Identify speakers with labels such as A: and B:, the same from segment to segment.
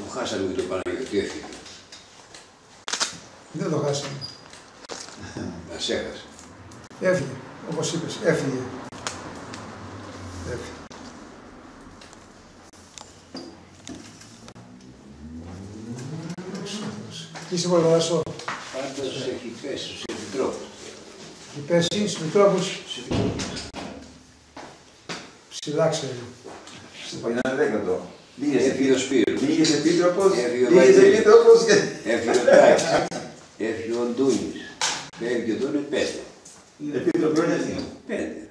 A: Αφού χάσαμε και τον Παναγιώτη, έφυγε.
B: Δεν το χάσαμε.
A: Μας έχασε.
B: Έφυγε, όπως είπες, έφυγε. Τι είσαι Βολγαρασό.
A: Πάντως έχει πέσει στους επιτρόπους.
B: Έχει πέσει στους επιτρόπους. Ψηλά ξέρει.
C: Στο Παγινά δέκατο.
A: Έφυγε ο Σπύρος.
C: Λίγες επίτροπος,
A: Έφυγε ο
C: λίγες
A: Βαγγέλης.
C: επίτροπος και...
A: Έφυγε ο Τάκης. Έφυγε ο Ντούνης. Έφυγε ο Ντούνης 5.
C: Επίτροποι είναι δύο.
A: 5.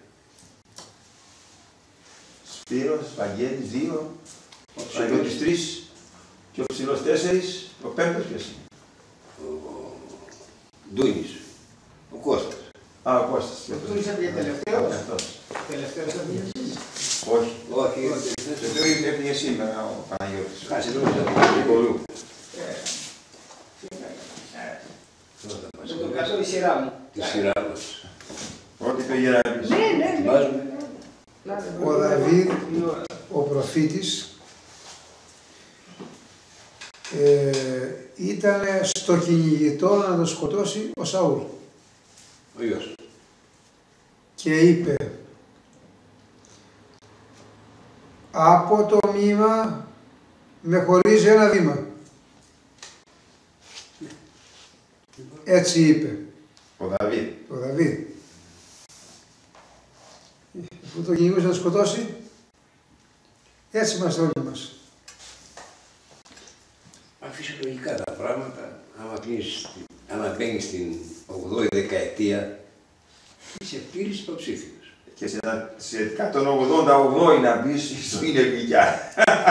C: Σπύρος, Βαγγέλης 2, ο Παναγιώτης 3 και ο ψηλός 4, ο πέμπτος ποιος είναι.
A: Ο Ντούνης. Ο Κώστας.
C: Α, ο Κώστας.
D: Αυτό είσαι τελευταίος.
C: Αυτός.
D: Τελευταίος θα βγει.
C: Όχι.
A: Όχι,
C: Το έφυγε σήμερα ο Παναγιώτης.
A: χάσει νόμιζα.
C: Νικολού.
D: Με το κάτω η σειρά μου.
A: Τη σειρά μας.
C: Ό,τι το Γεράπης.
D: Ναι.
A: Ετοιμάζουμε.
B: Ο Δαβίδ, ο προφήτης, ήταν στο κυνηγητό να τον σκοτώσει ο Σαούλ.
A: Ο γιος.
B: Και είπε, από το μήμα με χωρίζει ένα βήμα. Έτσι είπε
C: Ο Δαβίδ.
B: ο Δαβίδ. Αφού το κυνηγούσε να τον σκοτώσει, έτσι είμαστε όλοι μας.
A: Φυσιολογικά τα πράγματα, άμα μπαίνεις στην 8η δεκαετία, είσαι πλήρης υποψήφιος.
C: Και σε 188 να μπεις στο είναι γλυκιά.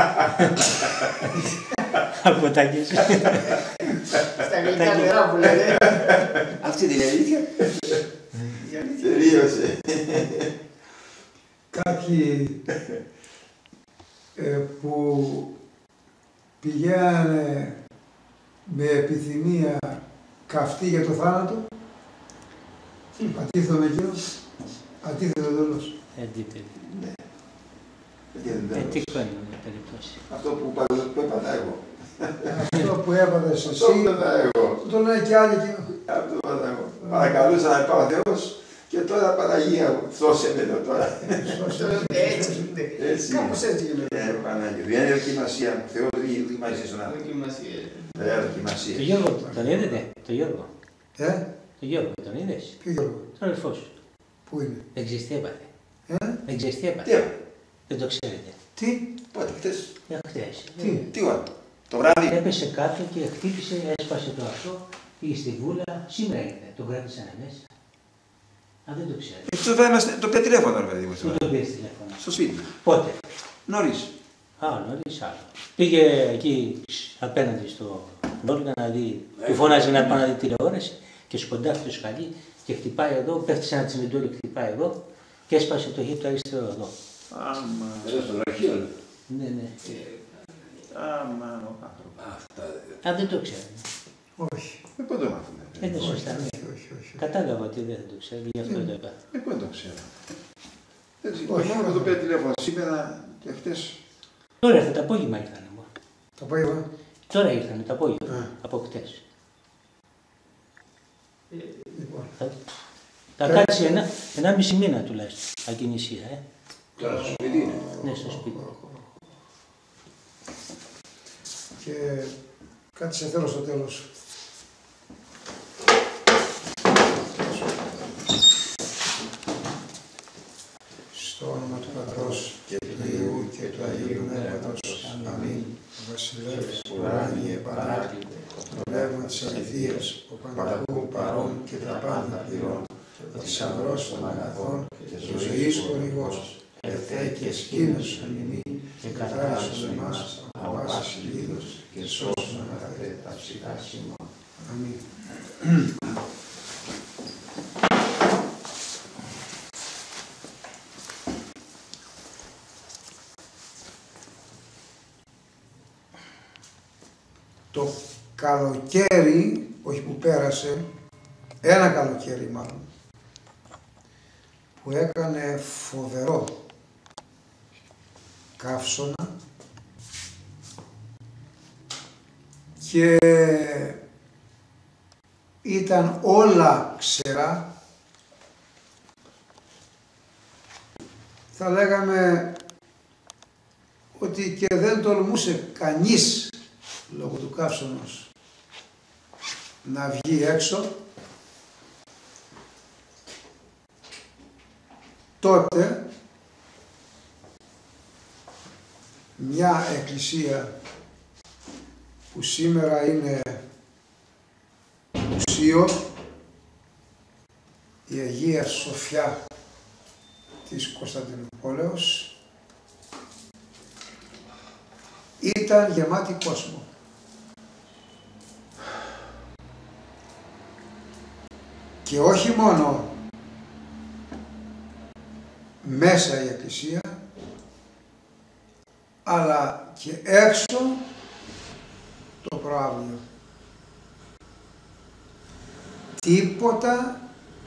E: Από τα γες.
D: Στα γλυκά νερά που λένε.
A: Αυτή είναι η αλήθεια.
C: Τελείωσε.
B: Κάποιοι που πηγαίνανε με επιθυμία καυτή για το θάνατο, πατήθαμε εκείνος, αντίθετο τέλος.
E: Αντίθετη.
C: Τι
E: Τι κάνει με περιπτώσει.
C: αυτό που έπαθα εγώ.
B: Αυτό που έπαθες
C: Αυτό που
B: εσύ,
C: έπαθα εγώ.
B: το λένε και άλλοι εκείνο.
C: Αυτό που έπαθα εγώ. Παρακαλούσα να πάω ο Θεός και τώρα Παναγία μου. Δώσε με το τώρα.
D: Έτσι.
C: Έτσι.
D: Κάπως έτσι γίνεται.
C: Παναγία. Δεν είναι δοκιμασία. Θεός δοκιμασία στον άνθρωπο.
D: Δοκιμασία.
C: Δοκιμασία.
E: Το Γιώργο τον είδατε, το Γιώργο.
B: Το
E: Γιώργο τον είδες.
B: ποιο Γιώργο,
E: Τον αδελφό σου.
B: πού είναι.
E: Δεν ξέρεις τι έπαθε.
B: Δεν
E: ξέρεις τι
C: Τι
E: έπαθε.
C: έπαθα.
E: Δεν το ξέρετε.
B: Τι,
C: Πότε, χτες.
E: Χθες.
C: Τι ώρα. Το βράδυ.
E: Έπεσε κάτω και χτύπησε, έσπασε το αυτό, πήγε στη βούλα. Σήμερα ήρθε, τον κράτησαν μέσα. Αν δεν το ξέρετε.
C: Το πήρε τηλέφωνο, ρε παιδί μου.
E: Πού το πήρες τηλέφωνο.
C: Στο σπίτι.
E: Πότε.
C: Νωρίς.
E: Νωρίς άλλο. Πήγε εκεί απέναντι στο Νόργα να δει, του φώναζε να πάει να δει τηλεόραση και σκοντάφτει το σκαλί και χτυπάει εδώ, πέφτει σε ένα τσιμεντόλι, χτυπάει εδώ και έσπασε το χείπ το αριστερό εδώ.
C: Άμα.
A: Εδώ στον αρχείο.
E: Ναι.
C: Άμα ο άνθρωπος.
A: Αυτά
E: Αν δεν το ξέρει.
B: όχι,
C: Πότε το μάθαμε.
E: Είναι σωστά. Ναι.
B: όχι.
E: Κατάλαβα ότι δεν το ξέρει, γι' αυτό το είπα.
C: Πότε το ξέρω. Έτσι,
B: Όχι.
C: μόνο το πήρε τηλέφωνο σήμερα και χτες.
E: Τώρα ήρθε το απόγευμα ήρθανε.
B: Το απόγευμα.
E: Τώρα ήρθανε το απόγευμα, από χτες.
B: Λοιπόν,
E: Θα κάτσει ένα μισή μήνα τουλάχιστον ακινησία,
A: τώρα στο σπίτι είναι.
E: Ναι, στο σπίτι.
B: και κάτι σε θέλω στο τέλος. Στο όνομα του Πατρός και του Υιού και του Αγίου Πνεύματος. Αμήν. Βασιλεύς, ουράνιε παράκλητε, το πνεύμα της αληθείας, ο πανταχού παρών και τα πάντα πληρών, ο θησαυρός των αγαθών και ο ζωής χορηγός, ερθέ και σκήνες εν ημί, και καθάρισον εμάς από πάση λίδος και σώσον αγαθέ τα ψυχά ημών. Αμήν. Το καλοκαίρι, όχι που πέρασε, ένα καλοκαίρι μάλλον, που έκανε φοβερό καύσωνα, και ήταν όλα ξερά. Θα λέγαμε ότι και δεν τολμούσε κανείς λόγω του καύσωνος να βγει έξω. Τότε μια εκκλησία που σήμερα είναι μουσείο, η Αγία Σοφιά της Κωνσταντινούπολεως, ήταν γεμάτη κόσμο. Και όχι μόνο μέσα η εκκλησία, αλλά και έξω το προαύλιο. Τίποτα,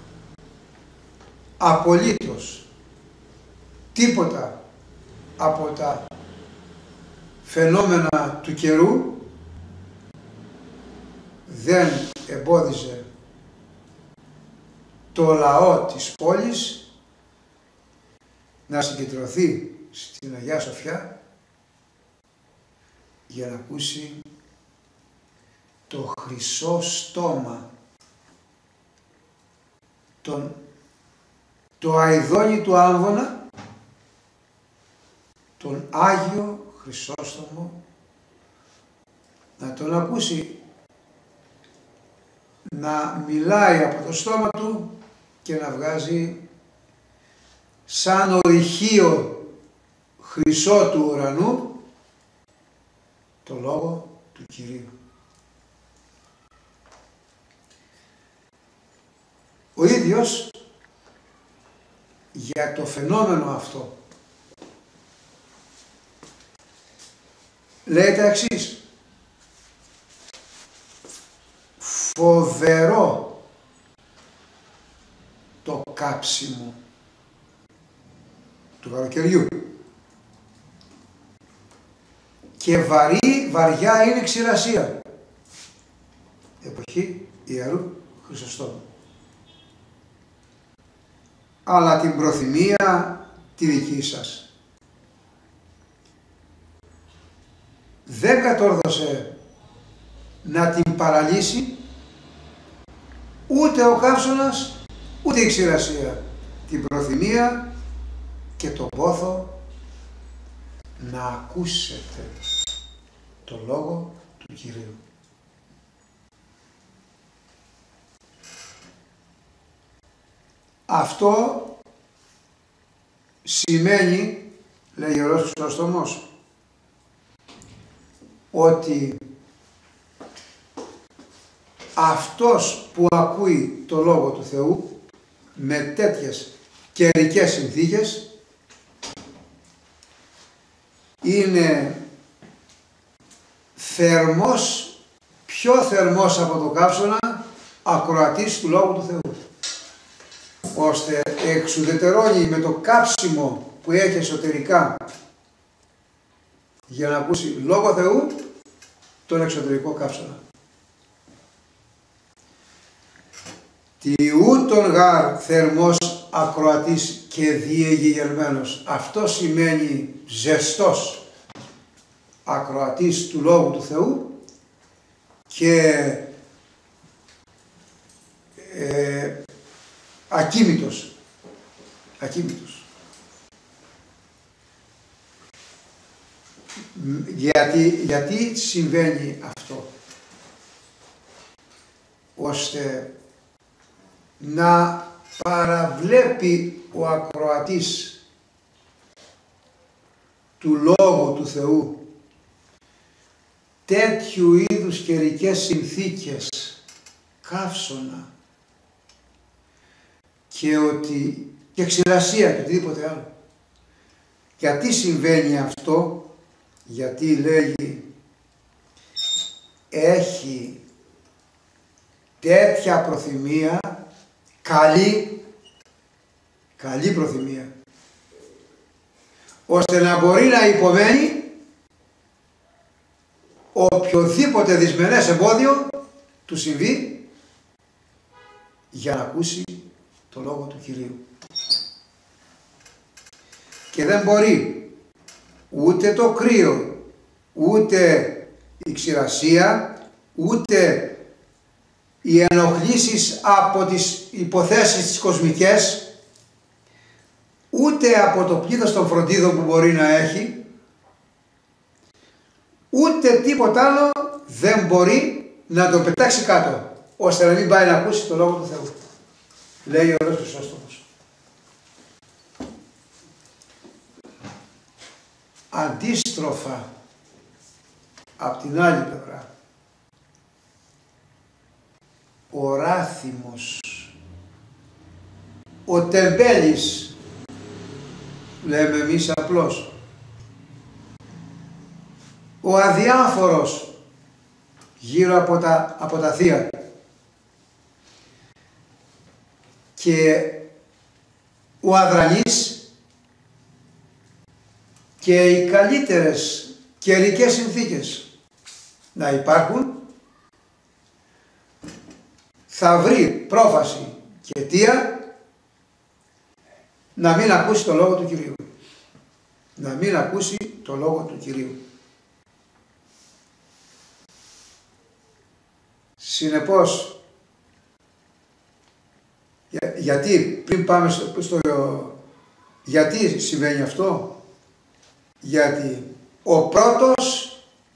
B: απολύτως, τίποτα από τα φαινόμενα του καιρού δεν εμπόδιζε το λαό της πόλης να συγκεντρωθεί στην Αγία Σοφιά για να ακούσει το χρυσό στόμα, το αηδόνι του άμβονα, τον Άγιο Χρυσόστομο, να τον ακούσει να μιλάει από το στόμα του και να βγάζει σαν ορυχείο χρυσό του ουρανού το λόγο του Κυρίου. Ο ίδιος για το φαινόμενο αυτό λέει τα εξής: φοβερό το κάψιμο του καλοκαιριού και βαριά είναι η ξηρασία, εποχή Ιερού Χρυσοστόμου. Αλλά την προθυμία τη δική σας δεν κατόρθωσε να την παραλύσει ούτε ο καύσωνας ούτε η ξηρασία, την προθυμία και το πόθο να ακούσετε το λόγο του Κυρίου. Αυτό σημαίνει, λέει ο Ιερός Χρυσόστομος, ότι αυτός που ακούει το Λόγο του Θεού με τέτοιες καιρικές συνθήκες είναι θερμός, πιο θερμός από το καύσωνα, ακροατής του Λόγου του Θεού, ώστε εξουδετερώνει με το κάψιμο που έχει εσωτερικά για να ακούσει Λόγο Θεού τον εξωτερικό καύσωνα. Τι ούτων γάρ θερμός ακροατής και διεγεγερμένος. Αυτό σημαίνει ζεστός ακροατής του Λόγου του Θεού και ακίμητος. Γιατί συμβαίνει αυτό? Ώστε να παραβλέπει ο ακροατής του Λόγου του Θεού τέτοιου είδους καιρικές συνθήκες, καύσωνα και ξηρασία και οτιδήποτε άλλο. Γιατί συμβαίνει αυτό? Γιατί λέγει έχει τέτοια προθυμία, καλή προθυμία, ώστε να μπορεί να υπομένει οποιοδήποτε δυσμενές εμπόδιο του συμβεί για να ακούσει το λόγο του Κυρίου. Και δεν μπορεί ούτε το κρύο, ούτε η ξηρασία, ούτε οι ενοχλήσεις από τις υποθέσεις τις κοσμικές, ούτε από το πλήθος των φροντίδων που μπορεί να έχει, ούτε τίποτα άλλο δεν μπορεί να τον πετάξει κάτω, ώστε να μην πάει να ακούσει το Λόγο του Θεού. Λέει ο Ιερός Χρυσόστομος. Αντίστροφα, απ' την άλλη πλευρά, ο ράθιμος, ο τεμπέλης, λέμε εμείς απλώς, ο αδιάφορος γύρω από τα θεία και ο αδρανής και οι καλύτερες καιρικές συνθήκες να υπάρχουν, θα βρει πρόφαση και αιτία να μην ακούσει το Λόγο του Κυρίου. Να μην ακούσει το Λόγο του Κυρίου. Συνεπώς, γιατί πριν πάμε γιατί συμβαίνει αυτό? Γιατί ο πρώτος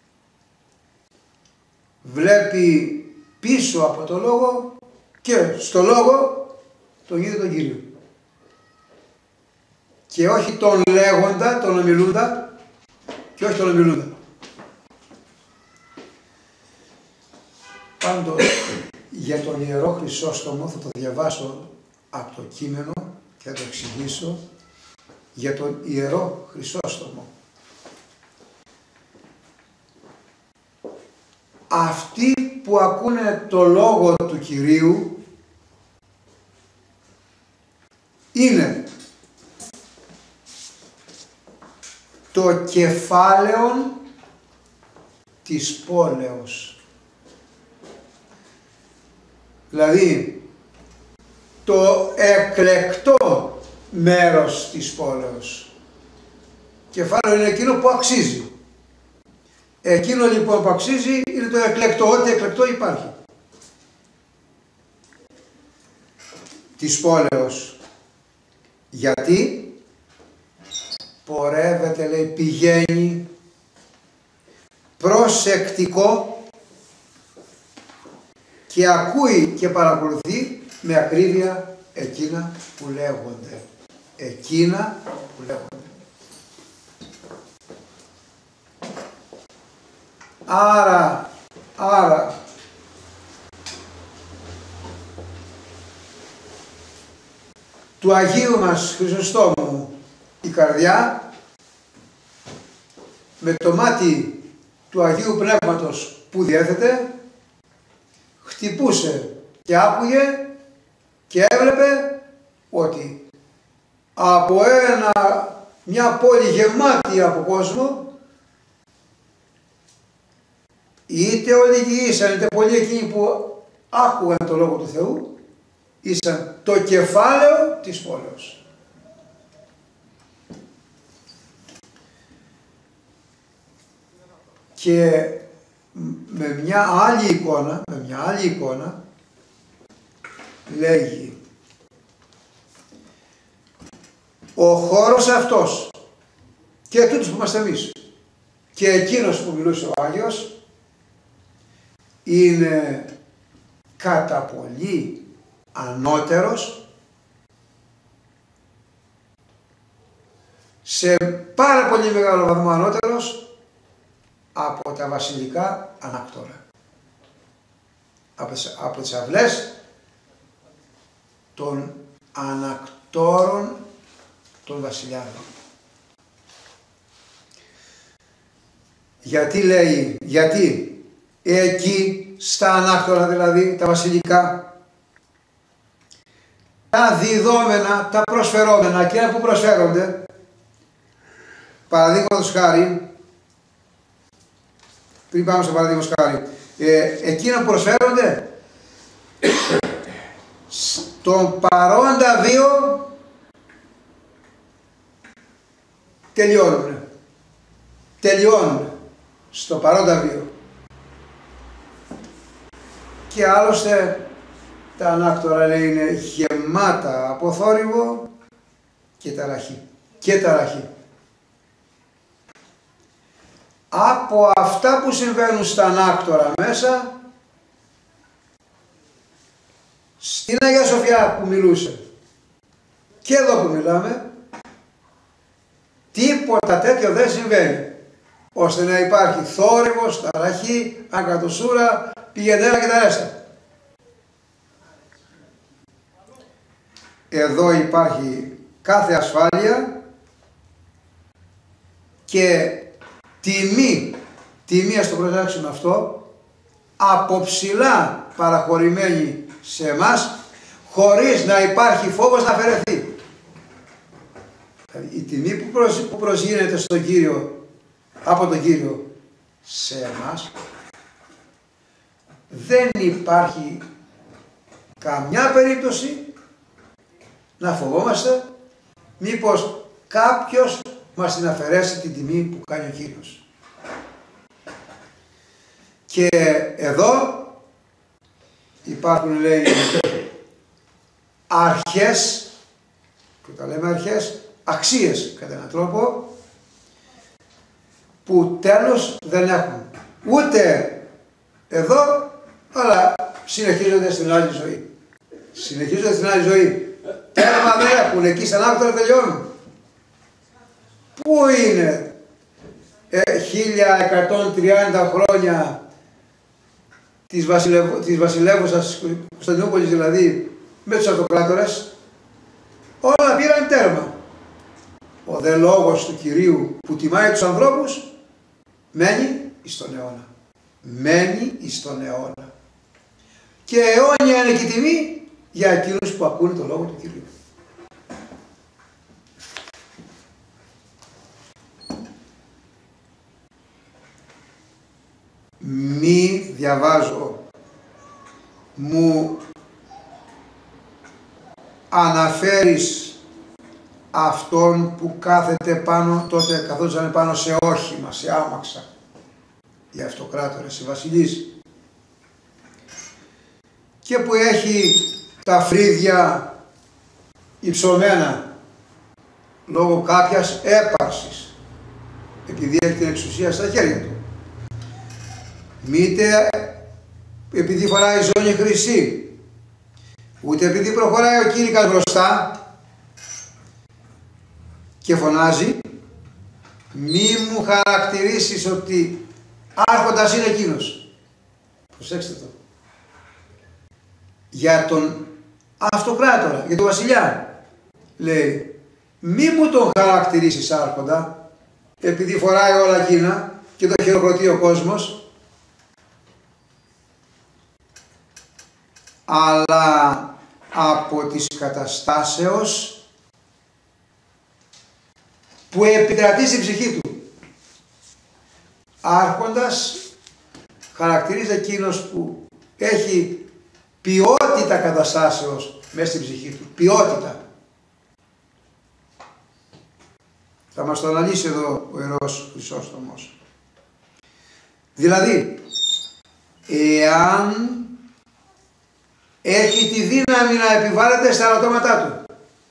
B: βλέπει πίσω από το Λόγο και στο Λόγο τον είδε τον Κύριο. Και όχι τον λέγοντα, τον ομιλούντα και όχι τον ομιλούντα. Πάντως για τον Ιερό Χρυσόστομο θα το διαβάσω από το κείμενο και θα το εξηγήσω για τον Ιερό Χρυσόστομο. Αυτοί που ακούνε το Λόγο του Κυρίου είναι το κεφάλαιο της πόλεως. Δηλαδή το εκλεκτό μέρος της πόλεως. Κεφάλαιο είναι εκείνο που αξίζει. Εκείνο λοιπόν που αξίζει είναι το εκλεκτό, ό,τι εκλεκτό υπάρχει. Της πόλεως. Γιατί πορεύεται, λέει, πηγαίνει προσεκτικό και ακούει και παρακολουθεί με ακρίβεια εκείνα που λέγονται. Εκείνα που λέγονται. Άρα του Αγίου μας Χρυσοστόμου η καρδιά με το μάτι του Αγίου Πνεύματος που διέθετε χτυπούσε και άκουγε και έβλεπε ότι από μια πόλη γεμάτη από κόσμο, είτε όλοι ήσαν είτε πολλοί εκείνοι που άκουγαν το Λόγο του Θεού, ήσαν το κεφάλαιο της πόλεως. Και με μια άλλη εικόνα λέγει ο χώρος αυτός και τούτος που είμαστε εμείς και εκείνος που μιλούσε ο Άγιος είναι κατά πολύ ανώτερος, σε πάρα πολύ μεγάλο βαθμό ανώτερος από τα βασιλικά ανάκτορα, από τις αυλές των ανακτόρων των βασιλιάδων. Γιατί λέει, γιατί εκεί στα ανάκτορα, δηλαδή τα βασιλικά, τα διδόμενα, τα προσφερόμενα και που προσφέρονται, παραδείγματος χάρη, πριν πάμε στο παραδείγματος χάρη, εκείνα που προσφέρονται στον παρόντα βίο τελειώνουν στο παρόντα βίο. Και άλλωστε τα ανάκτορα, λέει, είναι γεμάτα από θόρυβο και ταραχή. Από αυτά που συμβαίνουν στα ανάκτορα μέσα, στην Αγία Σοφιά που μιλούσε και εδώ που μιλάμε, τίποτα τέτοιο δεν συμβαίνει, ώστε να υπάρχει θόρυβος, ταραχή, ακατοσούρα, πηγεντέρα και τα ρέστα. Εδώ υπάρχει κάθε ασφάλεια και τιμή, ας το προσέξουμε αυτό, από ψηλά παραχωρημένη σε εμάς, χωρίς να υπάρχει φόβος να αφαιρεθεί. Δηλαδή, η τιμή που προσγίνεται στον Κύριο, από τον Κύριο σε εμάς, δεν υπάρχει καμιά περίπτωση να φοβόμαστε μήπως κάποιος μας την αφαιρέσει την τιμή που κάνει ο Κύριος. Και εδώ υπάρχουν, λέει, αρχές, που τα λέμε αρχές, αξίες κατά έναν τρόπο, που τέλος δεν έχουν. Ούτε εδώ, αλλά συνεχίζονται στην άλλη ζωή. Τέρμα δεν έχουν, εκεί σαν άκτορα τελειώνουν. Πού είναι 1130 χρόνια της βασιλεύουσας Κωνσταντινούπολης, δηλαδή με τους αυτοκράτορες, όλα πήραν τέρμα. Ο δε λόγος του Κυρίου που τιμάει τους ανθρώπους μένει εις τον αιώνα. Και αιώνια είναι και η τιμή για εκείνους που ακούνε τον λόγο του Κυρίου. Μη διαβάζω, μου αναφέρεις αυτόν που κάθεται πάνω, τότε καθόταν πάνω σε όχημα, σε άμαξα, οι αυτοκράτορες, οι βασιλείς, και που έχει τα φρύδια υψωμένα λόγω κάποιας έπαρσης, επειδή έχει την εξουσία στα χέρια του. Μήτε επειδή φοράει ζώνη χρυσή, ούτε επειδή προχωράει ο κήρυκας μπροστά και φωνάζει, μη μου χαρακτηρίσεις ότι άρχοντας είναι εκείνος. Προσέξτε το. Για τον αυτοκράτορα, για τον βασιλιά, λέει, μη μου τον χαρακτηρίσεις άρχοντα, επειδή φοράει όλα εκείνα και το χειροκροτεί ο κόσμος, αλλά από της καταστάσεως που επικρατεί στην ψυχή του. Άρχοντας χαρακτηρίζει εκείνος που έχει ποιότητα καταστάσεως μέσα στην ψυχή του. Ποιότητα. Θα μας το αναλύσει εδώ ο Ιερός Χρυσόστομος. Δηλαδή, εάν έχει τη δύναμη να επιβάλλεται στα αρωτώματά του.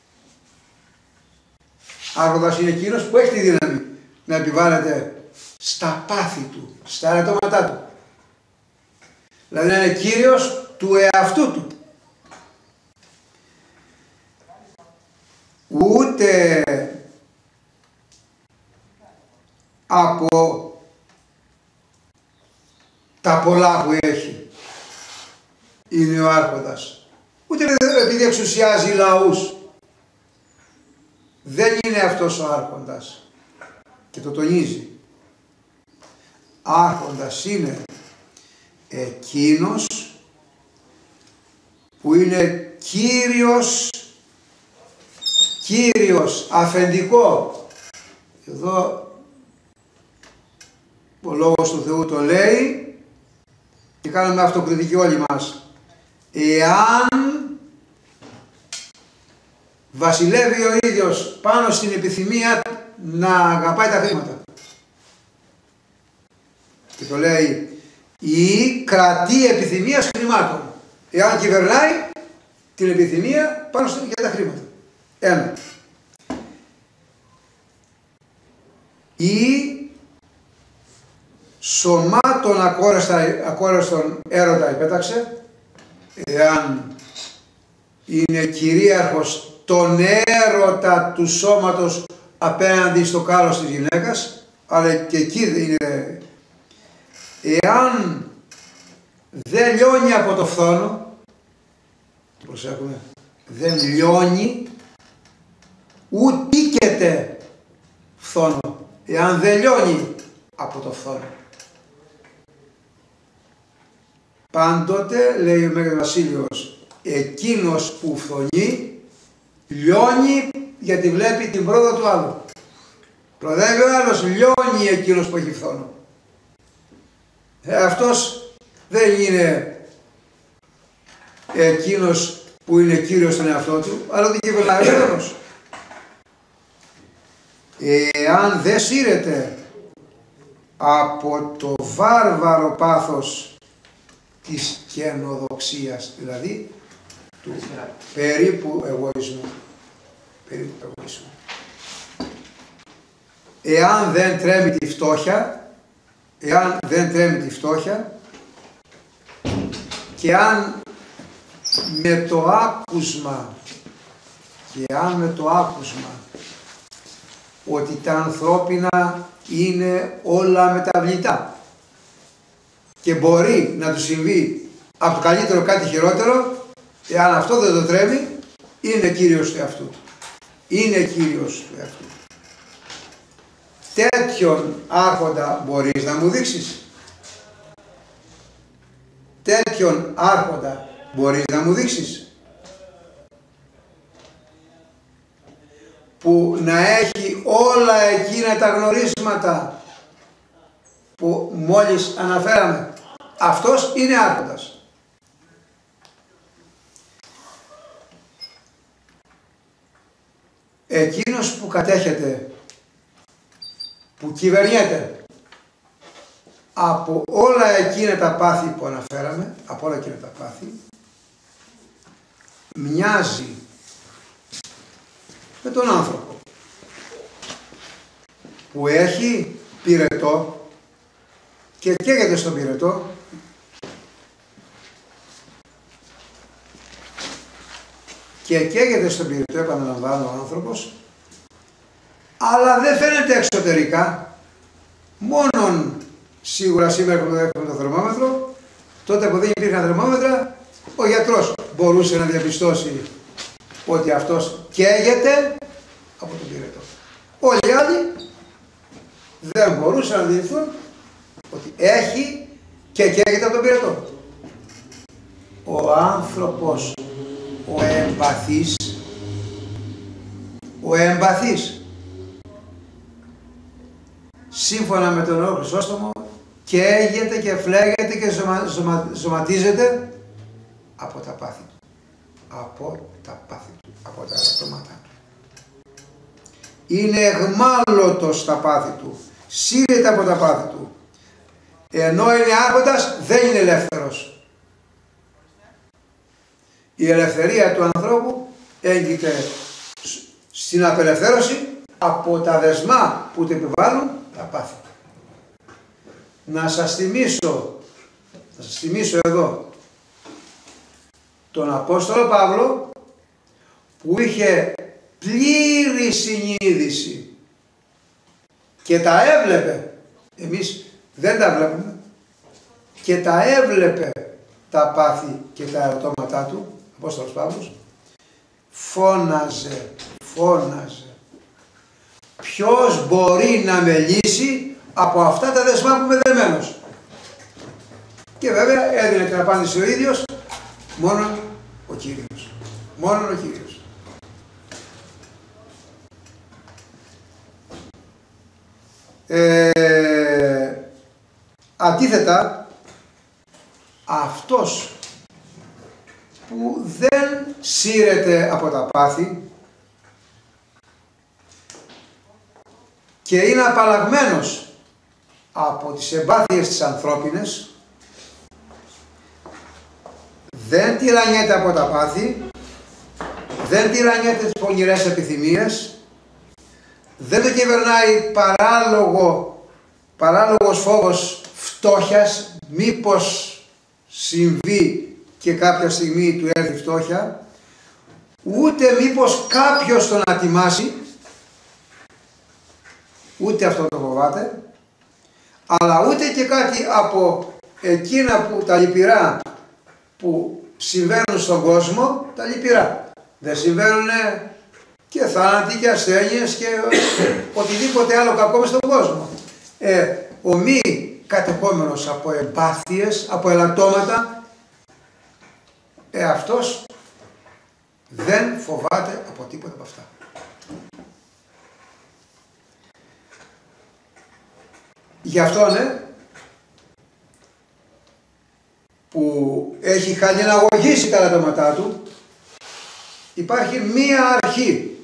B: Άρχοντας είναι εκείνος που έχει τη δύναμη να επιβάλλεται στα πάθη του, στα αρωτώματά του. Δηλαδή να είναι κύριος του εαυτού του. Ούτε από τα πολλά που έχει είναι ο άρχοντας. Ούτε επειδή εξουσιάζει λαούς. Δεν είναι αυτός ο άρχοντας. Και το τονίζει. Άρχοντας είναι εκείνος που είναι κύριος, αφεντικό. Εδώ ο Λόγος του Θεού το λέει και κάνουμε αυτοκριτική όλοι μας. Εάν βασιλεύει ο ίδιος πάνω στην επιθυμία να αγαπάει τα χρήματα. Και το λέει ή κρατεί επιθυμίας χρημάτων. Εάν κυβερνάει την επιθυμία πάνω για τα χρήματα. Ένα. Ή σωμάτων ακόραστον έρωτα επέταξε, εάν είναι κυρίαρχος τον έρωτα του σώματος απέναντι στο κάλος της γυναίκας, αλλά και εκεί είναι, εάν δεν λιώνει από το φθόνο, προσέχουμε, δεν λιώνει ούτε τίκεται φθόνο, εάν δεν λιώνει από το φθόνο. Πάντοτε, λέει ο Μέγας Βασίλειος, εκείνος που φθονεί λιώνει γιατί βλέπει την πρόοδο του άλλου. Προδεύει ο άλλος, λιώνει εκείνος που έχει φθόνο. Αυτός δεν είναι εκείνος που είναι κύριος στον εαυτό του, αλλά ότι κυβερνάει ο άλλος. Εάν δεν σύρεται από το βάρβαρο πάθος της καινοδοξίας, δηλαδή του περίπου εγωισμού. Εάν δεν τρέμει τη φτώχεια, και αν με το άκουσμα ότι τα ανθρώπινα είναι όλα μεταβλητά και μπορεί να του συμβεί από το καλύτερο κάτι χειρότερο, εάν αυτό δεν το τρέμει, είναι κύριος του εαυτού του. Είναι κύριος του εαυτού του. Τέτοιον άρχοντα μπορείς να μου δείξεις? Τέτοιον άρχοντα μπορείς να μου δείξεις? Που να έχει όλα εκείνα τα γνωρίσματα που μόλις αναφέραμε. Αυτός είναι άρχοντας. Εκείνος που κατέχεται, που κυβερνιέται από όλα εκείνα τα πάθη που αναφέραμε, από όλα εκείνα τα πάθη, μοιάζει με τον άνθρωπο που έχει πυρετό και καίγεται στον πυρετό επαναλαμβάνω, ο άνθρωπος, αλλά δεν φαίνεται εξωτερικά, μόνον σίγουρα σήμερα που έχουμε το θερμόμετρο, τότε που δεν υπήρχαν θερμόμετρα, ο γιατρός μπορούσε να διαπιστώσει ότι αυτός καίγεται από τον πυρετό. Όλοι οι άλλοι δεν μπορούσαν να αντιληφθούν ότι έχει και καίγεται από τον πυρετό. Ο άνθρωπος, ο εμπαθής, σύμφωνα με τον Όρο Χρυσόστομο, καίγεται και φλέγεται και ζωματίζεται από τα πάθη του. Από τα ελαττώματά του. Είναι εχμάλωτος στα πάθη του. Σύρεται από τα πάθη του. Ενώ είναι άρχοντας, δεν είναι ελεύθερος. Η ελευθερία του ανθρώπου έγκυται στην απελευθέρωση από τα δεσμά που του επιβάλλουν τα πάθη. Να σας θυμίσω εδώ τον Απόστολο Παύλο που είχε πλήρη συνείδηση και τα έβλεπε. Εμείς δεν τα βλέπουμε και τα έβλεπε τα πάθη και τα ερωτώματά του. Ο Απόστολος Παύλος φώναζε. Ποιος μπορεί να με λύσει από αυτά τα δεσμά που είμαι δεμένος? Και βέβαια έδινε την απάντηση ο ίδιος, μόνο ο Κύριος. Μόνο ο Κύριος. Αντίθετα, αυτός που δεν σύρεται από τα πάθη και είναι απαλλαγμένος από τις εμπάθειες της ανθρώπινες, δεν τυραννιέται από τα πάθη, δεν τυραννιέται τις πονηρές επιθυμίες, δεν το κυβερνάει παράλογος φόβος φτώχειας, μήπως συμβεί και κάποια στιγμή του έρθει φτώχεια, ούτε μήπως κάποιος τον ατιμάσει, ούτε αυτό το φοβάται, αλλά ούτε και κάτι από εκείνα που τα λυπηρά που συμβαίνουν στον κόσμο, τα λυπηρά. Δεν συμβαίνουν και θάνατοι και ασθένειες και οτιδήποτε άλλο κακό μες στον κόσμο. Ο μη κατεχόμενος από εμπάθειες, από ελαττώματα, αυτός δεν φοβάται από τίποτα από αυτά. Γι' αυτό που έχει χαλιναγωγήσει τα ελαττώματά του, υπάρχει μία αρχή.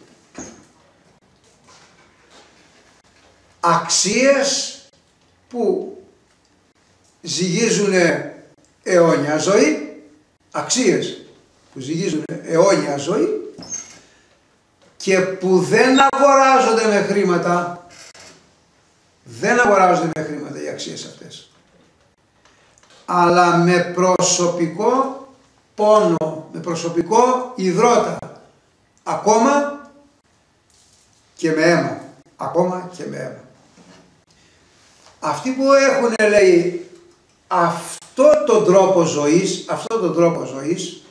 B: Αξίες που ζυγίζουν αιώνια ζωή, αξίες που ζυγίζουν αιώνια ζωή και που δεν αγοράζονται με χρήματα, δεν αγοράζονται με χρήματα οι αξίες αυτές, αλλά με προσωπικό πόνο, με προσωπικό υδρότα, ακόμα και με αίμα, ακόμα και με αίμα. Αυτοί που έχουν, λέει, αυτόν τον τρόπο ζωής,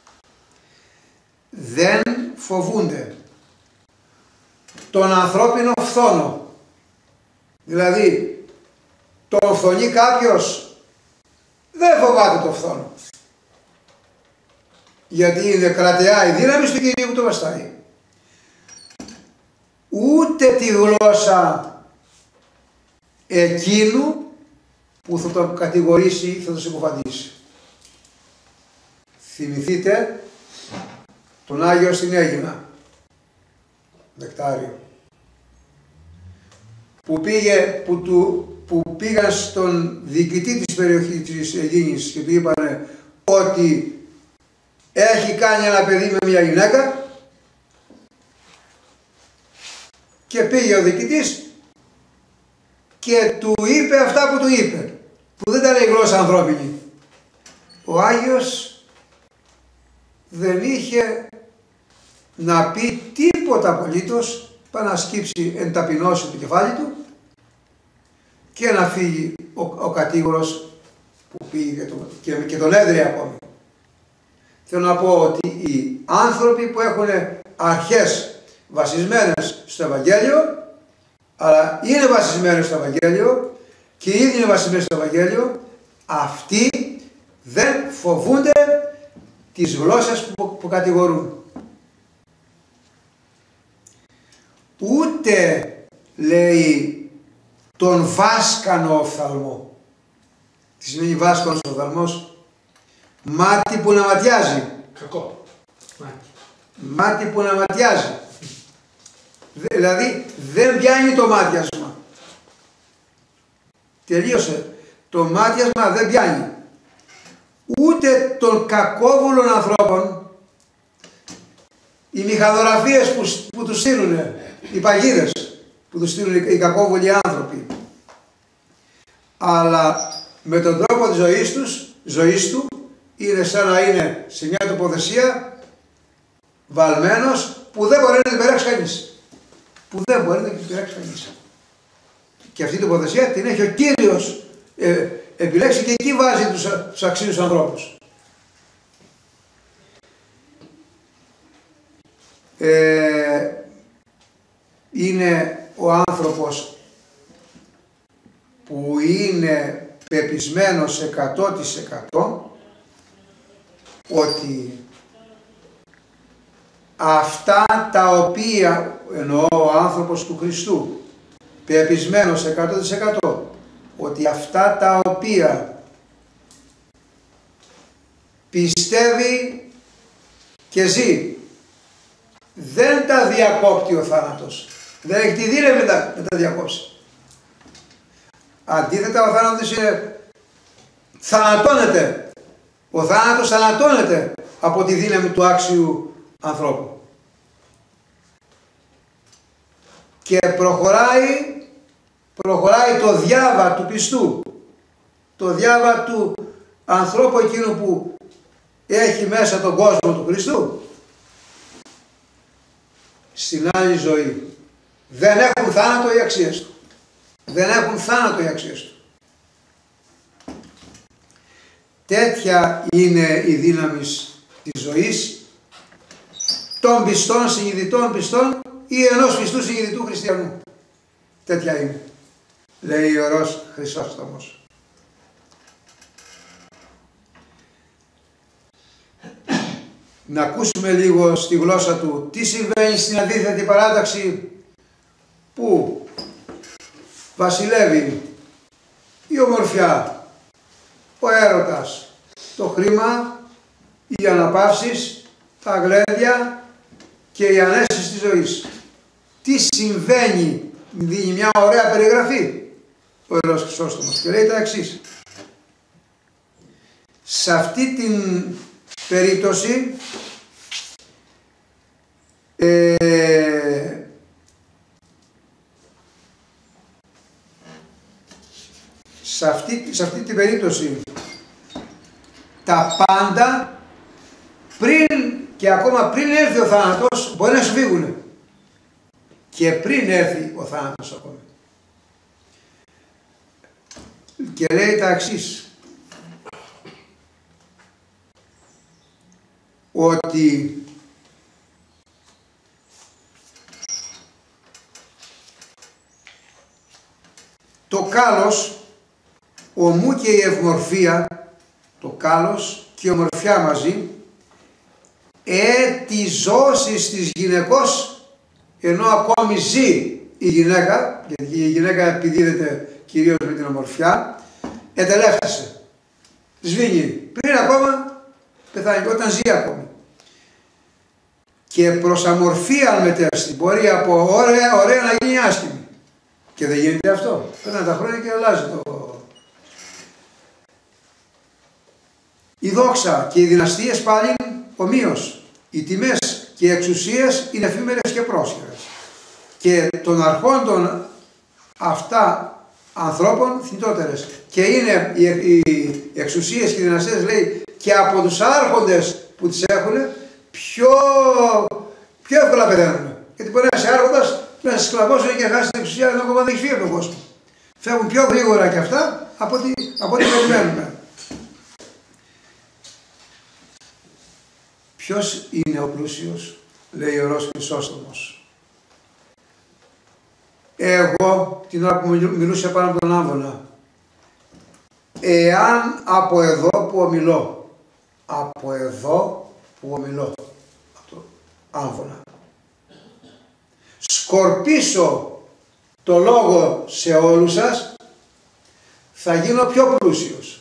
B: δεν φοβούνται τον ανθρώπινο φθόνο. Δηλαδή, τον φθονεί κάποιος, δεν φοβάται τον φθόνο. Γιατί είναι κρατεά η δύναμη του Κυρίου που το βαστάει. Ούτε τη γλώσσα εκείνου που θα τον κατηγορήσει ή θα τον συκοφαντήσει. Θυμηθείτε τον Άγιο στην Αίγινα, Νεκτάριο, που πήγαν στον διοικητή της περιοχής της Αιγίνης και του είπανε ότι έχει κάνει ένα παιδί με μια γυναίκα, και πήγε ο διοικητής και του είπε αυτά που του είπε, που δεν ήταν η γλώσσα ανθρώπινη. Ο Άγιος δεν είχε να πει τίποτα απολύτως, πάει να σκύψει εν ταπεινώσει το κεφάλι του και να φύγει ο κατήγορος που πήγε και τον έδρε ακόμη. Θέλω να πω ότι οι άνθρωποι που έχουν αρχές βασισμένες στο Ευαγγέλιο, αλλά είναι βασισμένοι στο Ευαγγέλιο και οι ίδιοι είναι βασισμένοι στο Ευαγγέλιο, αυτοί δεν φοβούνται τις γλώσσες που κατηγορούν. Ούτε, λέει, τον βάσκανο οφθαλμό. Τι σημαίνει βάσκανος οφθαλμός? Μάτι που να ματιάζει.
E: Κακό.
B: Μάτι που να ματιάζει. Δηλαδή δεν πιάνει το μάτιασμα. Τελείωσε. Το μάτιασμα δεν πιάνει. Ούτε των κακόβουλων ανθρώπων, οι μηχανογραφίες που τους στείλουν, οι παγίδες που τους στείλουν οι κακόβουλοι άνθρωποι. Αλλά με τον τρόπο της ζωής του είναι σαν να είναι σε μια τοποθεσία βαλμένος που δεν μπορεί να την περάξει κανείς. Που δεν μπορεί να την περάξει κανείς. Και αυτή την τοποθεσία την έχει ο Κύριος επιλέξει και εκεί βάζει τους αξίους ανθρώπους. Είναι ο άνθρωπος που είναι πεπισμένος 100% ότι αυτά τα οποία, εννοώ ο άνθρωπος του Χριστού, πεπισμένος 100% ότι αυτά τα οποία πιστεύει και ζει δεν τα διακόπτει ο θάνατος. Δεν έχει τη δύναμη να τα διακόψει. Αντίθετα ο θάνατος θανατώνεται. Ο θάνατος θανατώνεται από τη δύναμη του άξιου ανθρώπου. Και προχωράει το διάβα του πιστού, το διάβα του ανθρώπου εκείνου που έχει μέσα τον κόσμο του Χριστού στην άλλη ζωή. Δεν έχουν θάνατο οι αξίες του. Δεν έχουν θάνατο οι αξίες του. Τέτοια είναι η δύναμη της ζωής των πιστών, συνειδητών πιστών ή ενός πιστού συνειδητού χριστιανού. Τέτοια είναι, λέει ο Ιερός Χρυσόστομος. Να ακούσουμε λίγο στη γλώσσα του τι συμβαίνει στην αντίθετη παράταξη που βασιλεύει η ομορφιά, ο έρωτας, το χρήμα, οι αναπαύσεις, τα γλέντια και οι ανέσεις της ζωής. Τι συμβαίνει, δίνει μια ωραία περιγραφή ο Ιερός Χρυσόστομος και λέει τα εξής. Σε αυτή την περίπτωση σε αυτή την περίπτωση τα πάντα πριν και ακόμα πριν έρθει ο θάνατος μπορεί να σου φύγουν και πριν έρθει ο θάνατος ακόμα. Και λέει τα εξής, ότι το κάλος, ομού και η ευμορφία, το κάλος και η ομορφιά μαζί, τη ζώσης της γυναικός, ενώ ακόμη ζει η γυναίκα, γιατί η γυναίκα επιδίδεται κυρίως με την ομορφιά, ετελεύτησε, σβήνει, πριν ακόμα πεθάνει, όταν ζει ακόμη. Και προς αμορφία μετέστη, μπορεί από ωραία να γίνει άσχημη. Και δεν γίνεται αυτό. Πέραν τα χρόνια και αλλάζει το. Η δόξα και οι δυναστείες πάλι ομοίως. Οι τιμές και οι εξουσίες είναι εφήμερες και πρόσχερες. Και των αρχόντων αυτά ανθρώπων θνητότερες. Και είναι οι εξουσίες και οι δυναστείες, λέει, και από τους άρχοντες που τις έχουν πιο εύκολα πεθαίνουν. Γιατί μπορεί να είσαι άρχοντας, να σε σκλαβώσουν και χάσει την εξουσία, ενώ ακόμα δεν έχει φύγει από τον κόσμο. Φεύγουν πιο γρήγορα και αυτά από ό,τι περιμένουμε. Ποιος είναι ο πλούσιος, λέει ο Ιερός Χρυσόστομος. Εγώ την ώρα που μιλούσε πάνω από τον Άμβονα, εάν από εδώ που ομιλώ, από το Άμβονα, σκορπίσω το λόγο σε όλους σας, θα γίνω πιο πλούσιος.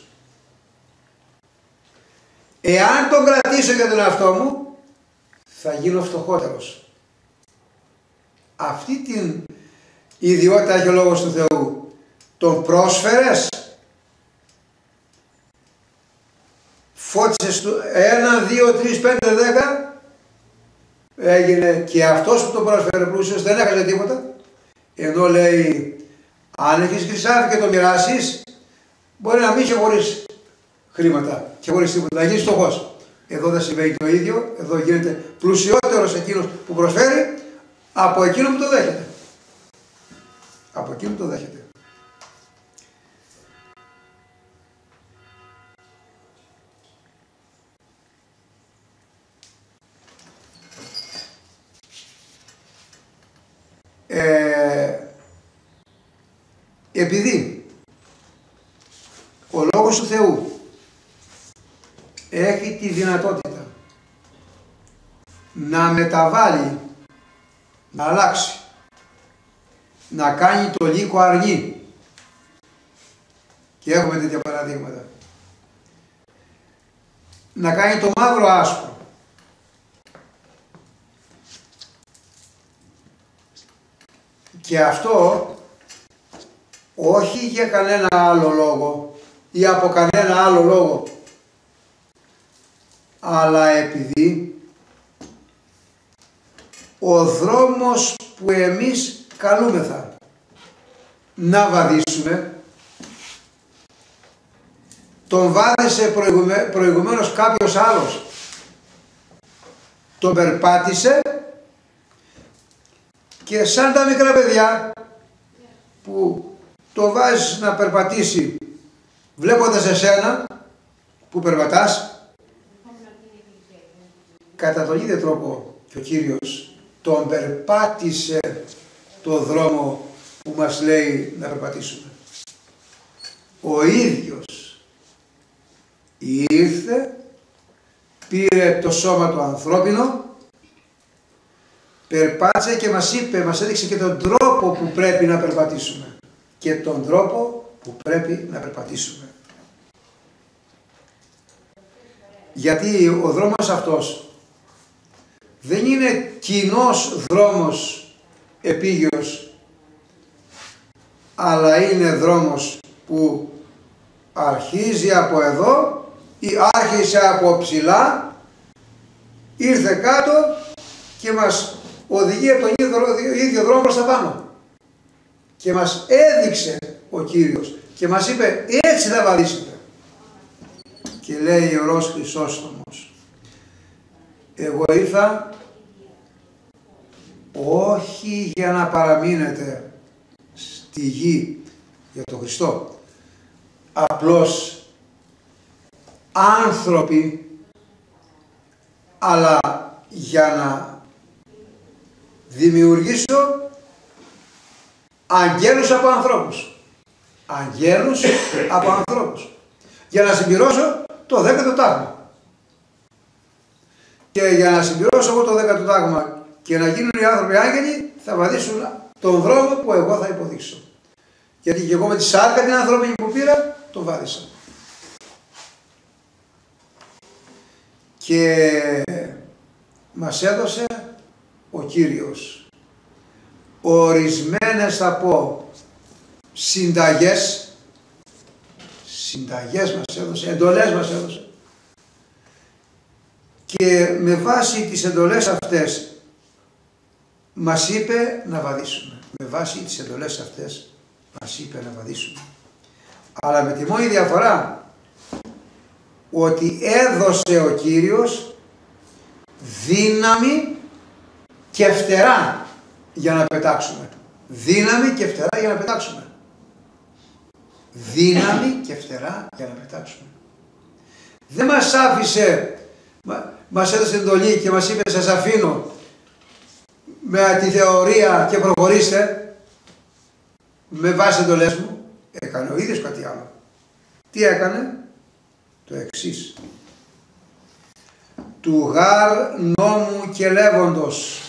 B: Εάν τον κρατήσω για τον εαυτό μου, θα γίνω φτωχότερος. Αυτή την ιδιότητα έχει ο Λόγος του Θεού. Τον πρόσφερες, φώτισες 1, 2, 3, 5, 10, έγινε και αυτός που τον πρόσφερε πλούσιος δεν έχασε τίποτα. Ενώ λέει, αν έχεις χρυσάφι και το μοιράσεις, μπορεί να μην είσαι χωρίς χρήματα και χωρίς τίποτα, να γίνεις φτωχός. Εδώ δεν συμβαίνει το ίδιο, εδώ γίνεται πλουσιότερος εκείνος που προσφέρει από εκείνο που το δέχεται. Από εκείνο που το δέχεται. Επειδή ο Λόγος του Θεού έχει τη δυνατότητα να μεταβάλει, να αλλάξει, να κάνει το λύκο αρνί Και έχουμε τέτοια παραδείγματα. Να κάνει το μαύρο άσπρο. Και αυτό όχι για κανένα άλλο λόγο ή από κανένα άλλο λόγο, αλλά επειδή ο δρόμος που εμείς καλούμεθα να βαδίσουμε, τον βάδισε προηγουμένως κάποιος άλλος, τον περπάτησε και σαν τα μικρά παιδιά που το βάζεις να περπατήσει βλέποντας εσένα που περπατάς, κατά τον ίδιο τρόπο και ο Κύριος τον περπάτησε το δρόμο που μας λέει να περπατήσουμε. Ο ίδιος ήρθε, πήρε το σώμα του ανθρώπινο, περπάτησε και μας είπε, μας έδειξε και τον τρόπο που πρέπει να περπατήσουμε. Και τον τρόπο που πρέπει να περπατήσουμε. Γιατί ο δρόμος αυτός δεν είναι κοινός δρόμος επίγειος, αλλά είναι δρόμος που αρχίζει από εδώ ή άρχισε από ψηλά, ήρθε κάτω και μας οδηγεί από τον ίδιο δρόμο προς τα πάνω. Και μας έδειξε ο Κύριος και μας είπε έτσι θα βαδίσετε. Και λέει ο Ιερός Χρυσόστομος, εγώ ήρθα όχι για να παραμείνετε στη γη για τον Χριστό, απλώς άνθρωποι, αλλά για να δημιουργήσω αγγέλους από ανθρώπους. Αγγέλους από ανθρώπους. Για να συμπληρώσω το 10ο τάγμα. Και για να συμπληρώσω εγώ το 10ο τάγμα και να γίνουν οι άνθρωποι άγγελοι, θα βαδίσουν τον δρόμο που εγώ θα υποδείξω. Γιατί και εγώ με τη σάρκα την ανθρώπινη που πήρα, το βάδισα. Και μας έδωσε ο Κύριος ορισμένες, θα πω, συνταγές μας έδωσε, εντολές μας έδωσε. Και με βάση τις εντολές αυτές μας είπε να βαδίσουμε. Με βάση τις εντολές αυτές μας είπε να βαδίσουμε. Αλλά με τη μόνη διαφορά ότι έδωσε ο Κύριος δύναμη και φτερά για να πετάξουμε. Δύναμη και φτερά για να πετάξουμε. Δύναμη και φτερά για να πετάξουμε. Δεν μας άφησε, μας έδωσε εντολή και μας είπε σας αφήνω με τη θεωρία και προχωρήστε με βάση εντολές μου. Έκανε ο ίδιος κάτι άλλο. Τι έκανε? Το εξής. Του γάρ νόμου και λέβοντος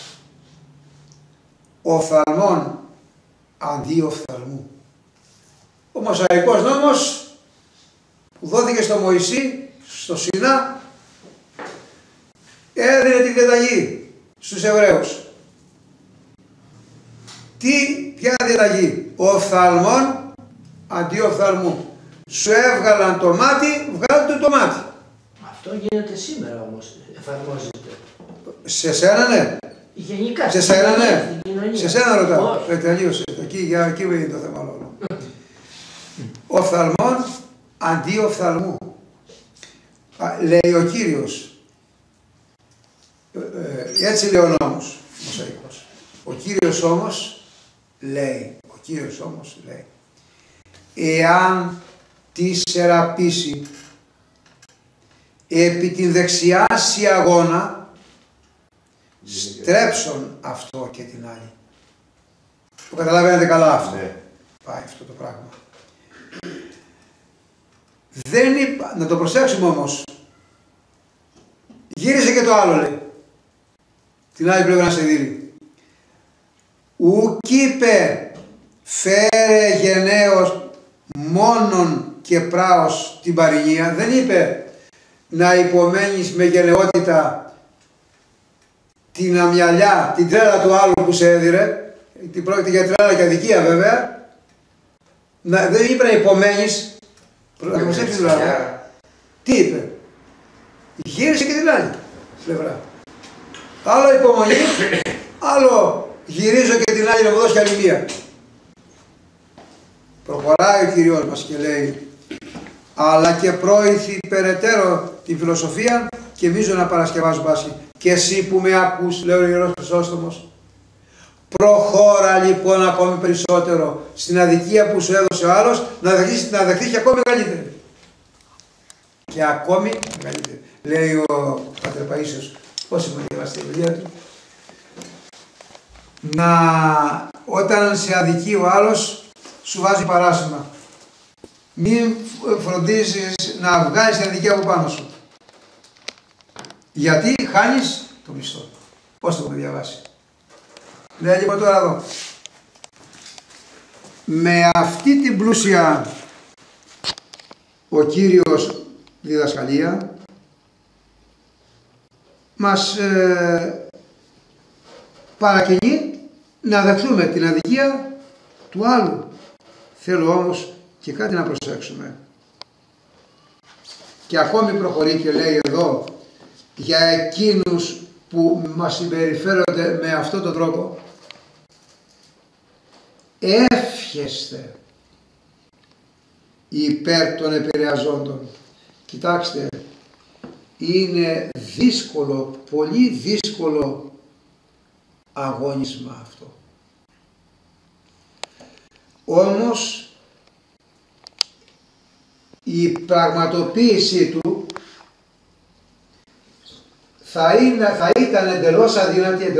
B: οφθαλμών αντί οφθαλμού. Ο Μωσαϊκός νόμος που δόθηκε στο Μωυσή, στο Σινά, έδινε τη διαταγή στους Εβραίους. Ποια διαταγή? Οφθαλμών αντί οφθαλμού. Σου έβγαλαν το μάτι, βγάλτε το μάτι.
D: Αυτό γίνεται σήμερα όμως, εφαρμόζεται.
B: Σε σένα ναι.
D: Γενικά.
B: Σε σένα ναι.
D: Στην κοινωνία.
B: Σε σένα ρωτάω. Τελείωσε. Εκεί είναι το θέμα όλο. Οφθαλμών αντί οφθαλμού. Λέει ο Κύριος. Έτσι λέει ο νόμος Μωσαϊκός. Ο Κύριος όμως λέει, εάν τη σεραπήσει επί την δεξιά σιαγώνα, στρέψον αυτό και την άλλη. Το καταλαβαίνετε καλά αυτό. Ναι. Πάει αυτό το πράγμα. Δεν είπα, να το προσέξουμε όμως. Γύρισε και το άλλο λέει. Την άλλη πλευρά σε δίνει. Ουκ είπε φέρε γενναίος μόνον και πράος την παροινία, δεν είπε να υπομένεις με γενναιότητα την αμυαλιά, την τρέλα του άλλου που σε έδιρε, την πρόκειται για τρέλα και αδικία βέβαια, δεν είπε να υπομένεις, να προσέξεις δηλαδή. Τι είπε, γύρισε και την άλλη πλευρά. Άλλο υπομονή, άλλο γυρίζω και την άλλη να μου δώσει άλλη μία. Προχωράει ο Κύριος μας και λέει, αλλά και πρόηθη περαιτέρω τη φιλοσοφία και μίζο να παρασκευάζω πάση. Και εσύ που με ακούς, λέει ο Ιερός Χρυσόστομος, προχώρα λοιπόν ακόμη περισσότερο στην αδικία που σου έδωσε ο άλλος, να δεχτείς και ακόμη μεγαλύτερη. Και ακόμη μεγαλύτερη. Λέει ο Πατέρ Παΐσιος, πώς έχουμε διαβάσει τη βιβλία του, όταν σε αδικεί ο άλλος, σου βάζει παράσημα. Μην φροντίζεις να βγάλεις την αδικία από πάνω σου. Γιατί χάνεις το μισθό. Πώς το έχουμε διαβάσει. Λέει λοιπόν τώρα εδώ. Με αυτή την πλούσια ο Κύριος διδασκαλία μας παρακινεί να δεχθούμε την αδικία του άλλου. Θέλω όμως και κάτι να προσέξουμε. Και ακόμη προχωρεί και λέει εδώ για εκείνους που μας συμπεριφέρονται με αυτόν τον τρόπο. Εύχεστε υπέρ των επηρεαζόντων. Κοιτάξτε, είναι δύσκολο, πολύ δύσκολο αγώνισμα αυτό. Όμως η πραγματοποίησή του θα ήταν εντελώς αδύνατη,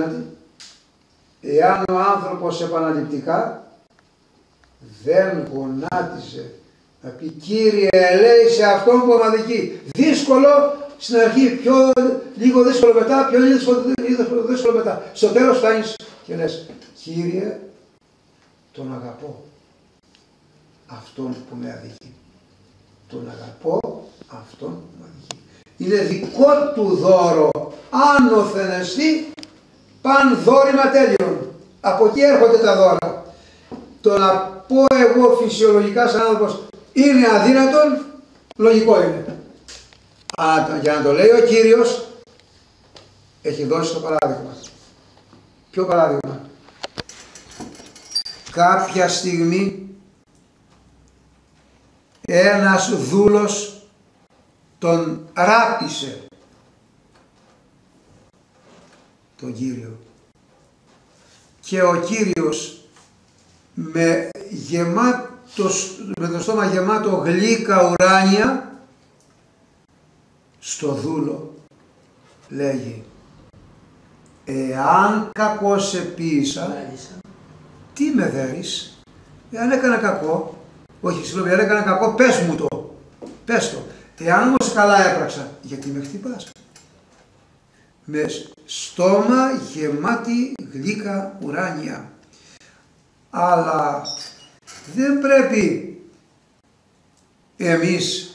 B: εάν ο άνθρωπος επαναληπτικά δεν γονάτιζε να πει Κύριε ελέησε αυτόν που αμαδικεί. Δύσκολο στην αρχή, πιο λίγο δύσκολο μετά, πιο λίγο δύσκολο μετά. Στο τέλος φτάνεις και λες Κύριε τον αγαπώ αυτόν που με αδικεί. Τον αγαπώ αυτόν που με αδικεί. Είναι δικό του δώρο, άνωθεν εστί, παν δώρημα τέλειον. Από εκεί έρχονται τα δώρα. Το να πω εγώ φυσιολογικά σαν άνθρωπος είναι αδύνατον, λογικό είναι. Αλλά για να το λέει ο Κύριος, έχει δώσει το παράδειγμα. Ποιο παράδειγμα? Κάποια στιγμή ένας δούλος τον ράπησε τον Κύριο και ο Κύριος με το στόμα γεμάτο γλύκα ουράνια στο δούλο λέγει εάν κακό σε ποίησα τι με δέρεις, εάν έκανα κακό, όχι συγγνώμη, εάν έκανα κακό πες μου το, πες το, εάν όμως καλά έπραξα γιατί με χτυπάς, με στόμα γεμάτη γλύκα ουράνια. Αλλά δεν πρέπει εμείς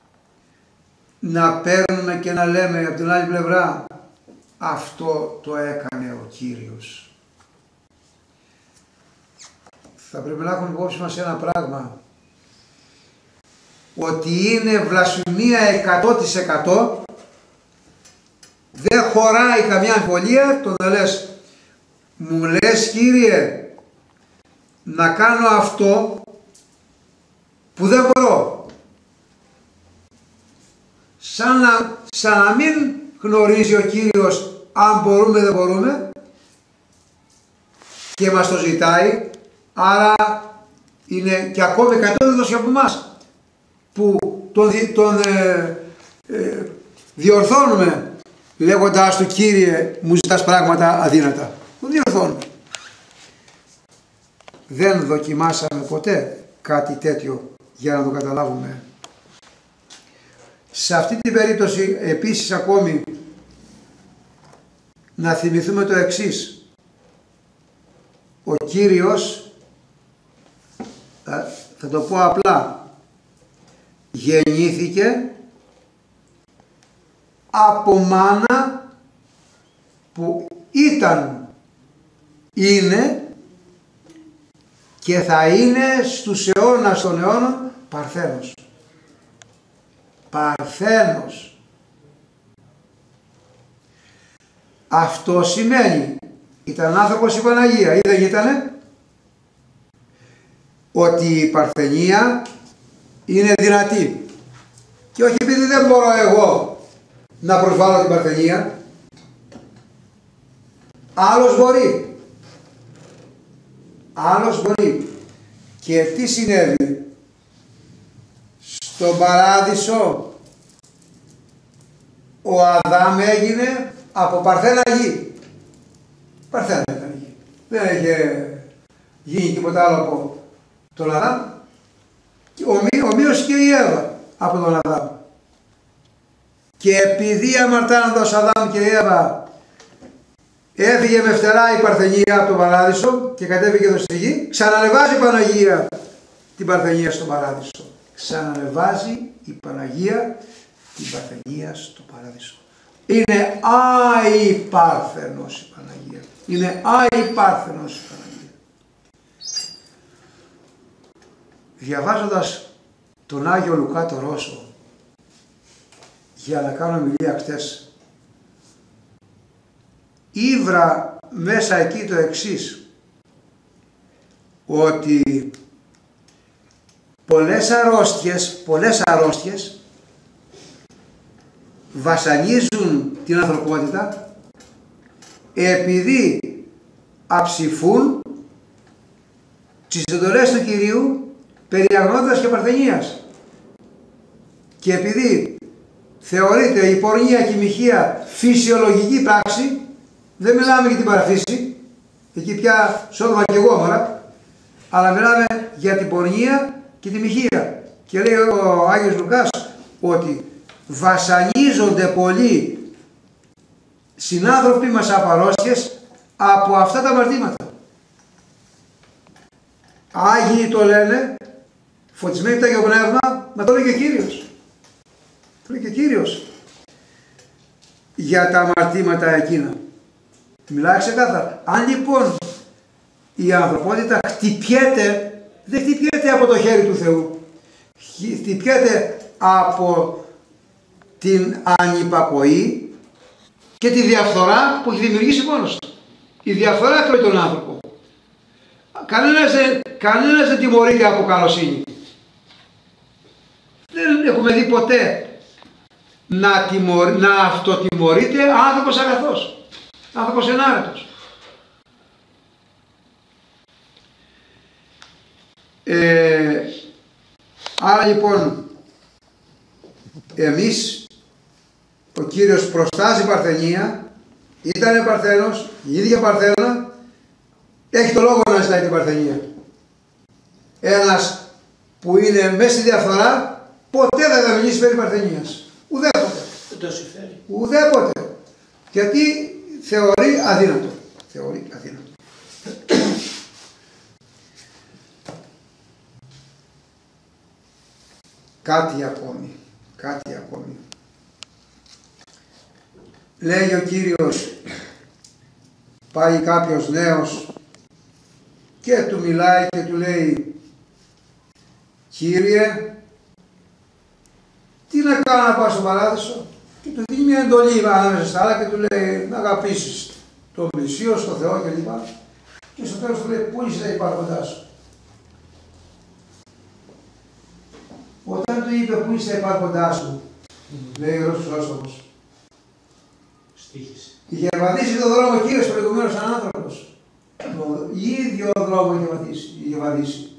B: να παίρνουμε και να λέμε από την άλλη πλευρά αυτό το έκανε ο Κύριος. Θα πρέπει να έχουμε υπόψη μας ένα πράγμα, ότι είναι βλασφημία 100%, δεν χωράει καμιά αμφιβολία το να λες μου λες Κύριε να κάνω αυτό που δεν μπορώ, σαν να μην γνωρίζει ο Κύριος αν μπορούμε δεν μπορούμε και μας το ζητάει, άρα είναι και ακόμη κατώδητος από εμάς που τον διορθώνουμε λέγοντας του Κύριε μου ζητάς πράγματα αδύνατα. Τον διορθώνουμε. Δεν δοκιμάσαμε ποτέ κάτι τέτοιο για να το καταλάβουμε. Σε αυτή την περίπτωση επίσης ακόμη να θυμηθούμε το εξής. Ο Κύριος, θα το πω απλά, γεννήθηκε από μάνα που ήταν, είναι και θα είναι στους αιώνας των αιώνων Παρθένος. Παρθένος. Αυτό σημαίνει, ήταν άνθρωπος η Παναγία, ή δεν ήτανε, ότι η Παρθενία είναι δυνατή. Και όχι επειδή δεν μπορώ εγώ να προσβάλλω την Παρθενία, άλλος μπορεί. Άλλος μπορεί. Και τι συνέβη? Στον Παράδεισο ο Αδάμ έγινε από Παρθένα γη. Παρθένα ήταν γη. Δεν είχε γίνει τίποτα άλλο από τον Αδάμ. Ομοίως και η Εύα από τον Αδάμ. Και επειδή αμαρτάνοντας Αδάμ και η Εύα έφυγε με φτερά η Παρθενία από τον Παράδεισο και κατέβηκε εδώ στη γη, ξανανεβάζει η Παναγία την Παρθενία στον Παράδεισο. Ξανανεβάζει η Παναγία την Παρθενία στο Παράδεισο. Είναι αϊπάρθενος η Παναγία. Είναι αϊπάρθενος η Παναγία. Διαβάζοντας τον Άγιο Λουκά το Ρώσο για να κάνω ομιλία χτες, ήβρα μέσα εκεί το εξής, ότι πολλές αρρώστιες βασανίζουν την ανθρωπότητα επειδή αψηφούν τις εντολές του Κυρίου περί αγνότητας και παρθενίας. Και επειδή θεωρείται η πορνεία και η μοιχεία φυσιολογική πράξη, δεν μιλάμε για την παραφύση, εκεί πια Σόδομα και Γόμορα, αλλά μιλάμε για την πορνεία και τη μοιχεία. Και λέει ο Άγιος Λουκάς ότι βασανίζονται πολλοί συνάνθρωποι μας από αρρώστιες από αυτά τα αμαρτήματα. Άγιοι το λένε, φωτισμένοι από το Άγιο Πνεύμα, μα το λέει και ο Κύριος. Το λέει και ο Κύριος για τα αμαρτήματα εκείνα. Μιλάει ξεκάθαρα. Αν λοιπόν η ανθρωπότητα χτυπιέται, δεν χτυπιέται από το χέρι του Θεού, χτυπιέται από την ανυπακοή και τη διαφθορά που έχει δημιουργήσει μόνος του. Η διαφθορά τρώει τον άνθρωπο. Κανένας δεν τιμωρείται από καλοσύνη. Δεν έχουμε δει ποτέ να αυτοτιμωρείται άνθρωπος αγαθός, άνθρωπος ενάρετος. Άρα λοιπόν εμείς, ο Κύριος προστάζει Παρθενία, ήταν Παρθένος, η ίδια Παρθένα, έχει το λόγο να ζητάει την Παρθενία. Ένας που είναι μέσα στη διαφθορά ποτέ δεν θα μιλήσει περί Παρθενίας. Ουδέποτε.
D: Δεν το συμφέρει.
B: Ουδέποτε. Γιατί θεωρεί αδύνατο. Θεωρεί αδύνατο. Κάτι ακόμη. Κάτι ακόμη. Λέει ο Κύριος, πάει κάποιος νέος και του μιλάει και του λέει, Κύριε, τι να κάνω να πάω στον Παράδεισο? Και του δίνει μια εντολή ανάμεσα στα άλλα και του λέει να αγαπήσεις τον πλησίο, στον Θεό κλπ. Και στο τέλος του λέει, πού είσαι τα υπάρχοντά σου? Όταν του είπε πού είσαι τα υπάρχοντά σου, λέει ο Ιερός Χρυσόστομος, είχε βαδίσει τον δρόμο ο Κύριος προηγουμένως σαν άνθρωπος. Το ίδιο δρόμο είχε βαδίσει.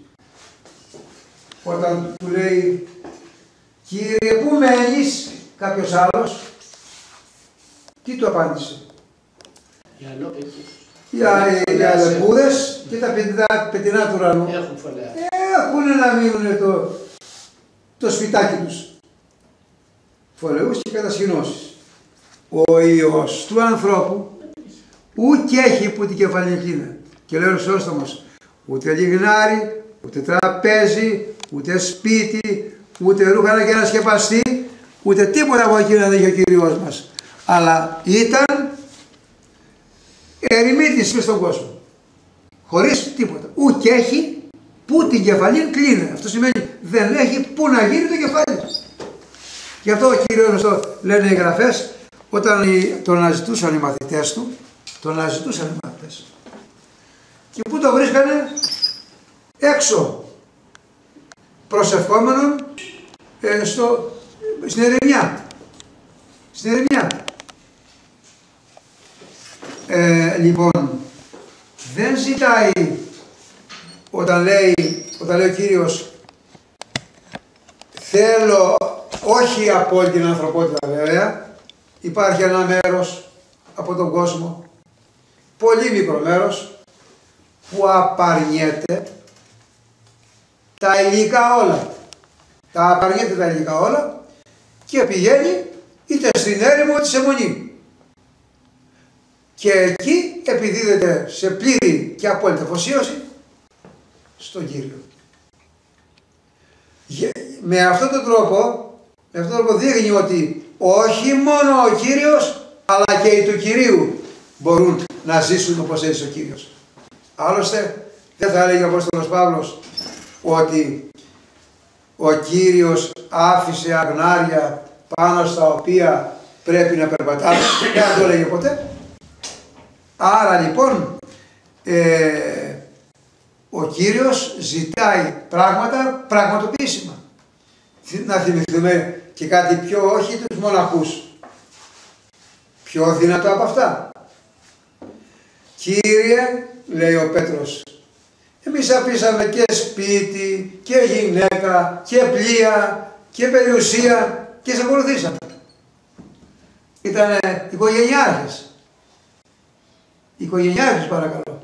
B: Όταν του λέει, Κύριε, πού μένεις? Κάποιος άλλος, τι του απάντησε? Οι αλεπούδες και τα πετεινά του ουρανού έχουν να μείνουν το σπιτάκι τους. Φορεούς και κατασκηνώσεις. Ο Υιός του ανθρώπου ούτε έχει που την κεφαλή εκείνα. Και λέει ο Χρυσόστομος, ούτε λιγνάρι, ούτε τραπέζι, ούτε σπίτι, ούτε ρούχα να και να σκεπαστεί, ούτε τίποτα από εκείνα δεν είχε ο Κύριος μας. Αλλά ήταν ερημίτης μες στον κόσμο. Χωρίς τίποτα. Ούτε έχει που την κεφαλή κλείνει. Αυτό σημαίνει δεν έχει που να γίνει το κεφάλι. Γι' αυτό ο Κύριος το λένε οι γραφές, όταν τον αναζητούσαν οι μαθητές του, και πού το βρίσκανε? Έξω, προσευχόμενον στην ερημιά. Λοιπόν, δεν ζητάει όταν λέει ο Κύριος θέλω, όχι από όλη την ανθρωπότητα βέβαια, υπάρχει ένα μέρος από τον κόσμο, πολύ μικρό μέρος, που απαρνιέται τα υλικά όλα, και πηγαίνει είτε στην έρημο είτε σε μονή. Και εκεί επιδίδεται σε πλήρη και απόλυτη αφοσίωση στον Κύριο. Με αυτόν τον τρόπο δείχνει ότι όχι μόνο ο Κύριος, αλλά και οι του Κυρίου μπορούν να ζήσουν όπως έζησε ο Κύριος. Άλλωστε δεν θα έλεγε ο Απόστολος Παύλος ότι ο Κύριος άφησε αγνάρια πάνω στα οποία πρέπει να περπατάμε. Δεν το έλεγε ποτέ. Άρα λοιπόν ο Κύριος ζητάει πράγματα πραγματοποιήσιμα. Να θυμηθούμε και κάτι πιο, όχι τους μοναχούς, πιο δυνατό από αυτά. Κύριε, λέει ο Πέτρος, εμείς αφήσαμε και σπίτι και γυναίκα και πλοία και περιουσία και σε ακολουθήσαμε. Ήτανε οικογενειάρχες παρακαλώ.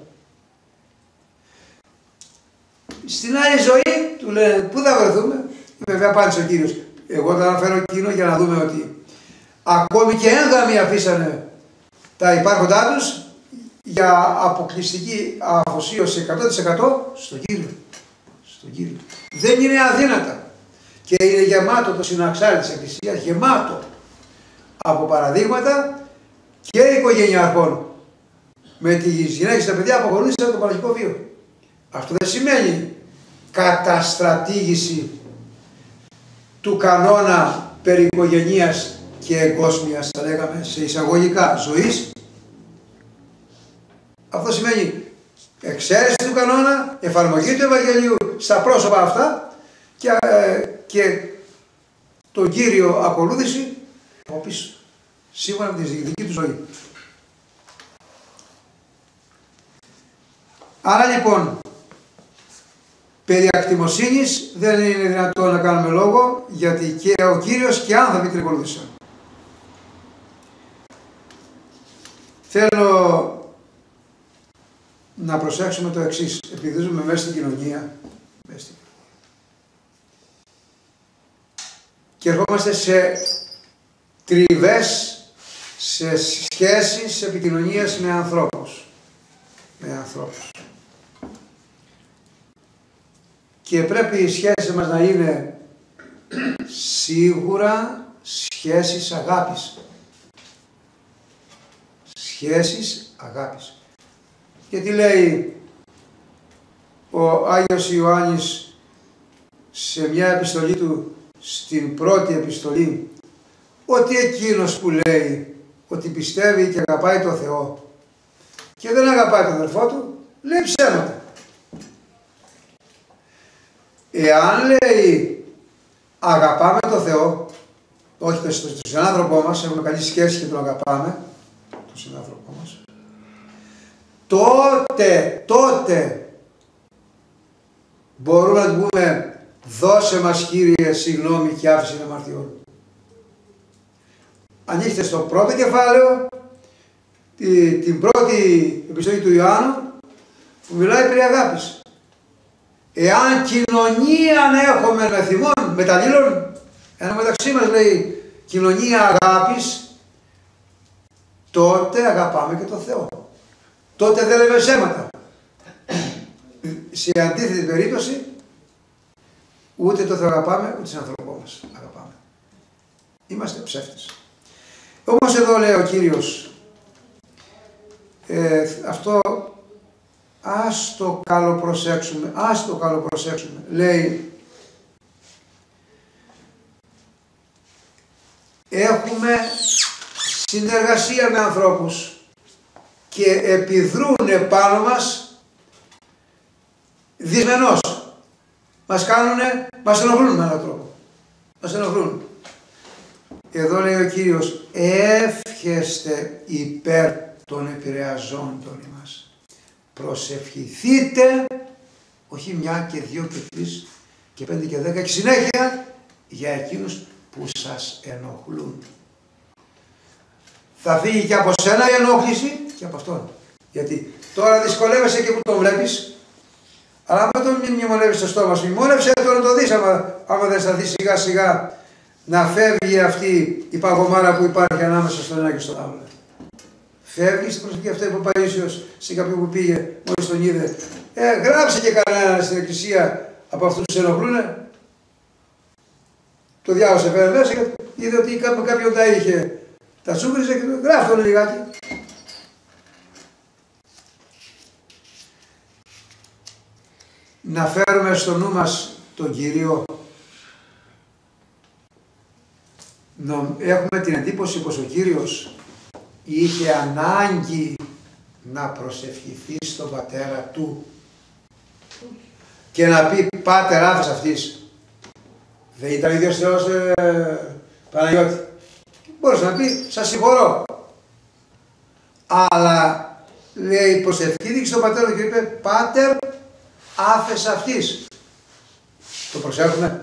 B: Στην άλλη ζωή του λένε πού θα βρεθούμε? Βέβαια απάντησε ο Κύριος. Εγώ θα αναφέρω εκείνο για να δούμε ότι ακόμη και έγγαμοι αφήσανε τα υπάρχοντά τους για αποκλειστική αφοσίωση 100% στον Κύριο. Δεν είναι αδύνατα. Και είναι γεμάτο το συναξάρι της Εκκλησίας, γεμάτο από παραδείγματα και οικογενειάρχων με τις γυναίκες και τα παιδιά που ακολούθησαν το παραγωγικό βίο. Αυτό δεν σημαίνει καταστρατήγηση του κανόνα περί οικογενείας και εγκόσμιας, θα λέγαμε, σε εισαγωγικά ζωής. Αυτό σημαίνει εξαίρεση του κανόνα, εφαρμογή του Ευαγγελίου στα πρόσωπα αυτά και τον Κύριο ακολούθηση από πίσω, σύμφωνα με τη δική του ζωή. Άρα λοιπόν, περί ακτιμοσύνης δεν είναι δυνατόν να κάνουμε λόγο, γιατί και ο Κύριος και άνθρωποι την ακολούθησαν. Θέλω να προσέξουμε το εξής, επειδή ζούμε μέσα στην κοινωνία και ερχόμαστε σε τριβές, σε σχέσεις επικοινωνίας με ανθρώπους. Και πρέπει οι σχέσεις μας να είναι σίγουρα σχέσεις αγάπης. Σχέσεις αγάπης. Γιατί λέει ο Άγιος Ιωάννης σε μια επιστολή του, στην πρώτη επιστολή, ότι εκείνος που λέει ότι πιστεύει και αγαπάει τον Θεό και δεν αγαπάει τον αδελφό του, λέει ψέματα. Εάν λέει αγαπάμε τον Θεό, όχι τον συνάνθρωπό μας, έχουμε καλή σχέση και τον αγαπάμε, τον συνάνθρωπό μας, τότε μπορούμε να του πούμε δώσε μας Κύριε συγγνώμη και άφηση αμαρτιών. Ανοίξτε στο πρώτο κεφάλαιο την πρώτη επιστολή του Ιωάννου που μιλάει περί αγάπης. Εάν κοινωνία έχουμε με θυμών, μεταλλήλων, ενώ μεταξύ μας λέει κοινωνία αγάπης, τότε αγαπάμε και τον Θεό. Τότε δεν λέμε ψέματα. Σε αντίθετη περίπτωση, Ούτε το Θεό αγαπάμε, ούτε τον άνθρωπό μας αγαπάμε. Είμαστε ψεύτες. Όμως εδώ λέει ο Κύριος, αυτό ας το καλοπροσέξουμε, λέει, έχουμε συνεργασία με ανθρώπους και επιδρούν πάνω μας δυσμενώς. Μας ενοχλούν με έναν τρόπο. Μας ενοχλούν. Εδώ λέει ο Κύριος, εύχεστε υπέρ των επηρεαζόντων μας. Προσευχηθείτε, όχι μια και δύο και τρεις και 5 και 10 και συνέχεια για εκείνους που σας ενοχλούν. Θα φύγει και από σένα η ενόχληση και από αυτόν. Γιατί τώρα δυσκολεύεσαι και που τον βλέπεις, αλλά άμα τον μνημονεύεις στο στόμα σου, μνημόνευσέ το να το δεις, άμα δεν σταθεί σιγά σιγά να φεύγει αυτή η παγωμάρα που υπάρχει ανάμεσα στον ένα και στον άλλο. Φεύγει στην προσευχή αυτή που Παΐσιος σε κάποιον που πήγε, μόλις τον είδε. Γράψε και κανένα στην εκκλησία από αυτούς που σε ενοχλούνε. Το διάβασε πέρα μέσα και είδε ότι κάποιον τα είχε. Τα τσούκριζε και γράφει τον λιγάκι. Να φέρουμε στο νου μας τον Κύριο. Έχουμε την εντύπωση πως ο Κύριος είχε ανάγκη να προσευχηθεί στον πατέρα του και να πει πάτερ άφες αυτής. Δεν ήταν ίδιος Θεός Παναγιώτη. Μπορείς να πει σας συγχωρώ. Αλλά λέει προσευχήθηκε στον πατέρα του και είπε πάτερ άφες αυτής. Το προσέχουμε.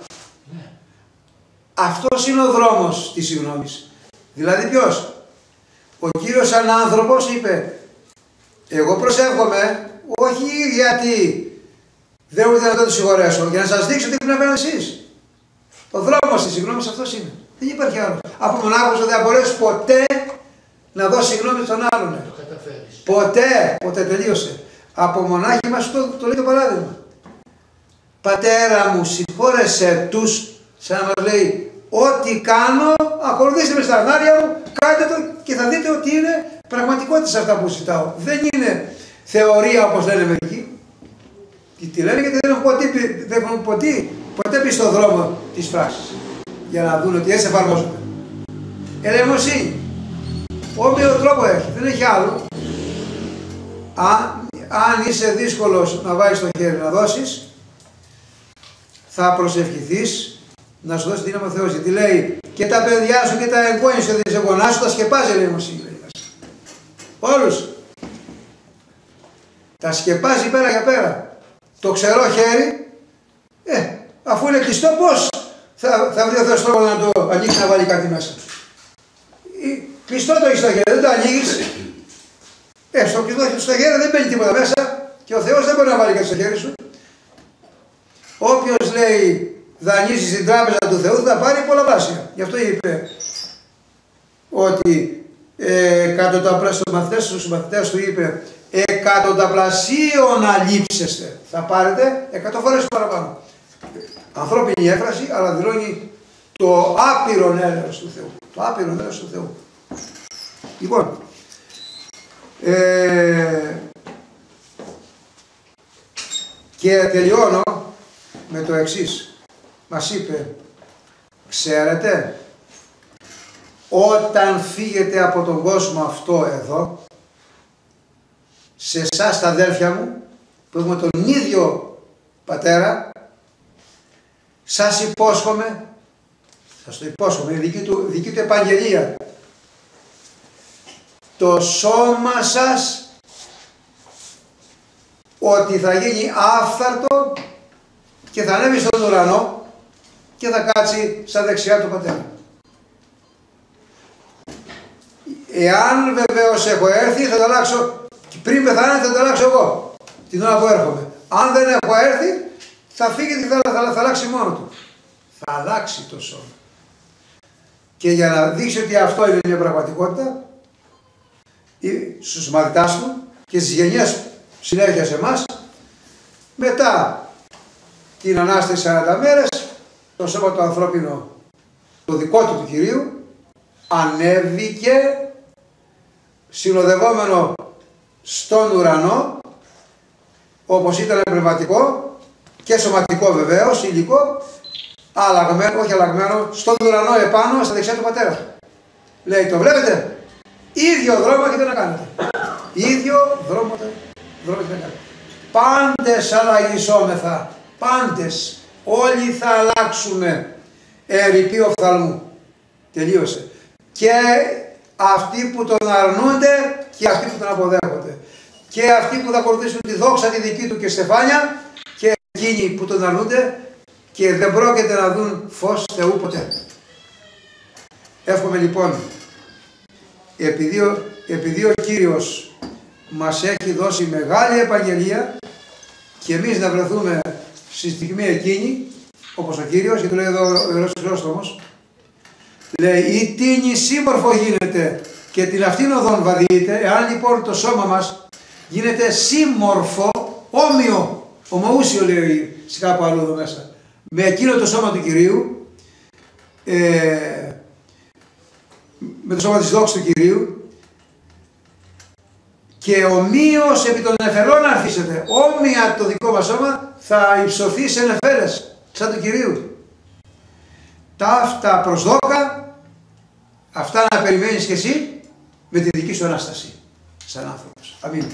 B: Αυτός είναι ο δρόμος της συγγνώμης. Δηλαδή ποιος? Ο Κύριος σαν άνθρωπος είπε εγώ προσεύχομαι όχι γιατί δεν μου δυνατόν να το συγχωρέσω, για να σας δείξω τι πρέπει να κάνετε εσείς. Ο δρόμος της συγγνώμης αυτός είναι. Δεν υπάρχει άλλο. Από μονάχος δεν θα μπορέσει ποτέ να δώσει συγγνώμη στον άλλον. Ποτέ τελείωσε. Από μονάχοι μας το λέει το παράδειγμα. Πατέρα μου συγχώρεσέ τους, σαν να μας λέει ό,τι κάνω, ακολουθήστε με στα αρνάρια μου, κάντε το και θα δείτε ότι είναι πραγματικότητα σε αυτά που ζητάω. Δεν είναι θεωρία όπως λένε μερικοί. Τι λένε γιατί δεν έχουν ποτέ πει στον δρόμο της πράξης. Για να δουν ότι έτσι εφαρμόζονται. Ελεημοσύνη. Όποιο τρόπο έχει, δεν έχει άλλο. Αν είσαι δύσκολος να βάλεις το χέρι να δώσεις, θα προσευχηθείς να σου δώσει δύναμη ο Θεός. Γιατί λέει και τα παιδιά σου και τα εγγόνια σου και τα γονά σου τα σκεπάζει ελεημοσύνη. Όλους. Τα σκεπάζει πέρα για πέρα. Το ξερό χέρι, αφού είναι κλειστό πώς θα βρει ο Θεός τρόπο να το ανοίξει να βάλει κάτι μέσα. Κλειστό το έχεις στο χέρι, δεν το ανοίγεις. Στο κλειστό στο χέρι δεν μπαίνει τίποτα μέσα και ο Θεός δεν μπορεί να βάλει κάτι στο χέρι σου. Όποιος λέει δανείζει στην τράπεζα του Θεού θα πάρει πολλαπλάσια. Γι' αυτό είπε ότι στους μαθητές του είπε εκατονταπλασίων αλείψεστε. Θα πάρετε 100 φορές παραπάνω. Ανθρώπινη έκφραση, αλλά δηλώνει το άπειρον έλεος του Θεού. Το άπειρον έλεος του Θεού. Λοιπόν, και τελειώνω με το εξής. Μας είπε, ξέρετε, όταν φύγετε από τον κόσμο αυτό εδώ, σε εσάς τα αδέρφια μου, που έχουμε τον ίδιο πατέρα, σας υπόσχομαι, σας το υπόσχομαι, είναι δική του επαγγελία, το σώμα σας ότι θα γίνει άφθαρτο και θα ανέβει στον ουρανό και θα κάτσει στα δεξιά του πατέρα. Εάν βεβαίως έχω έρθει θα το αλλάξω, πριν πεθάνω θα το αλλάξω εγώ, την ώρα που έρχομαι. Αν δεν έχω έρθει θα φύγει και θα αλλάξει μόνο του. Θα αλλάξει το σώμα. Και για να δείξει ότι αυτό είναι μια πραγματικότητα, στους μαθητάς του και στις γενιές συνέχεια σε εμάς, μετά την Ανάσταση 40 μέρες, το σώμα το ανθρώπινο, το δικό του Κυρίου, ανέβηκε συνοδευόμενο στον ουρανό, όπως ήταν πνευματικό και σωματικό βεβαίως, υλικό, αλλαγμένο, όχι αλλαγμένο, στον ουρανό επάνω, στα δεξιά του Πατέρα. Λέει, το βλέπετε, ίδιο δρόμο έχετε να κάνετε. Ίδιο δρόμο έχετε να κάνετε. Πάντες αλλαγισόμεθα, πάντες, όλοι θα αλλάξουμε, ερειπεί οφθαλμού. Τελείωσε. Και αυτοί που τον αρνούνται και αυτοί που τον αποδέχονται. Και αυτοί που θα ακολουθήσουν τη δόξα τη δική του και στεφάνια και εκείνοι που τον αρνούνται και δεν πρόκειται να δουν φως Θεού ποτέ. Εύχομαι λοιπόν, επειδή ο Κύριος μας έχει δώσει μεγάλη επαγγελία και εμείς να βρεθούμε στη στιγμή εκείνη, όπως ο Κύριος, και το λέει εδώ ο Ιερός Χρυσόστομος, λέει, η τίνη σύμμορφο γίνεται και την αυτήν οδόν βαδίεται. Εάν λοιπόν το σώμα μας γίνεται σύμμορφο, όμοιο, ομοούσιο λέει κάπου αλλού εδώ μέσα, με εκείνο το σώμα του Κυρίου, με το σώμα της δόξης του Κυρίου, και ομοίως επί των νεφελών αρχίσετε, όμοια το δικό μας σώμα θα υψωθεί σε νεφέλες, σαν του Κυρίου. Ταύτα προσδόκα, αυτά να περιμένεις και εσύ με τη δική σου Ανάσταση, σαν άνθρωπος. Αμήν.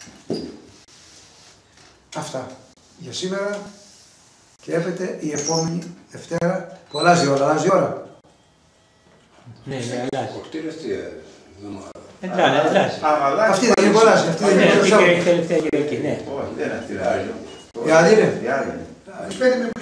B: Αυτά για σήμερα και έπεται η επόμενη Δευτέρα που αλλάζει ώρα.
E: Ναι, αλλάζει.
A: Αλλάζει.
B: Αυτή δεν είναι πολλάζει, αυτή δεν είναι
E: τελευταία Κυριακή, ναι.
C: Όχι, δεν είναι αυτή άλλη.
B: Η άλλη είναι.
C: Η άλλη είναι.
F: 25 με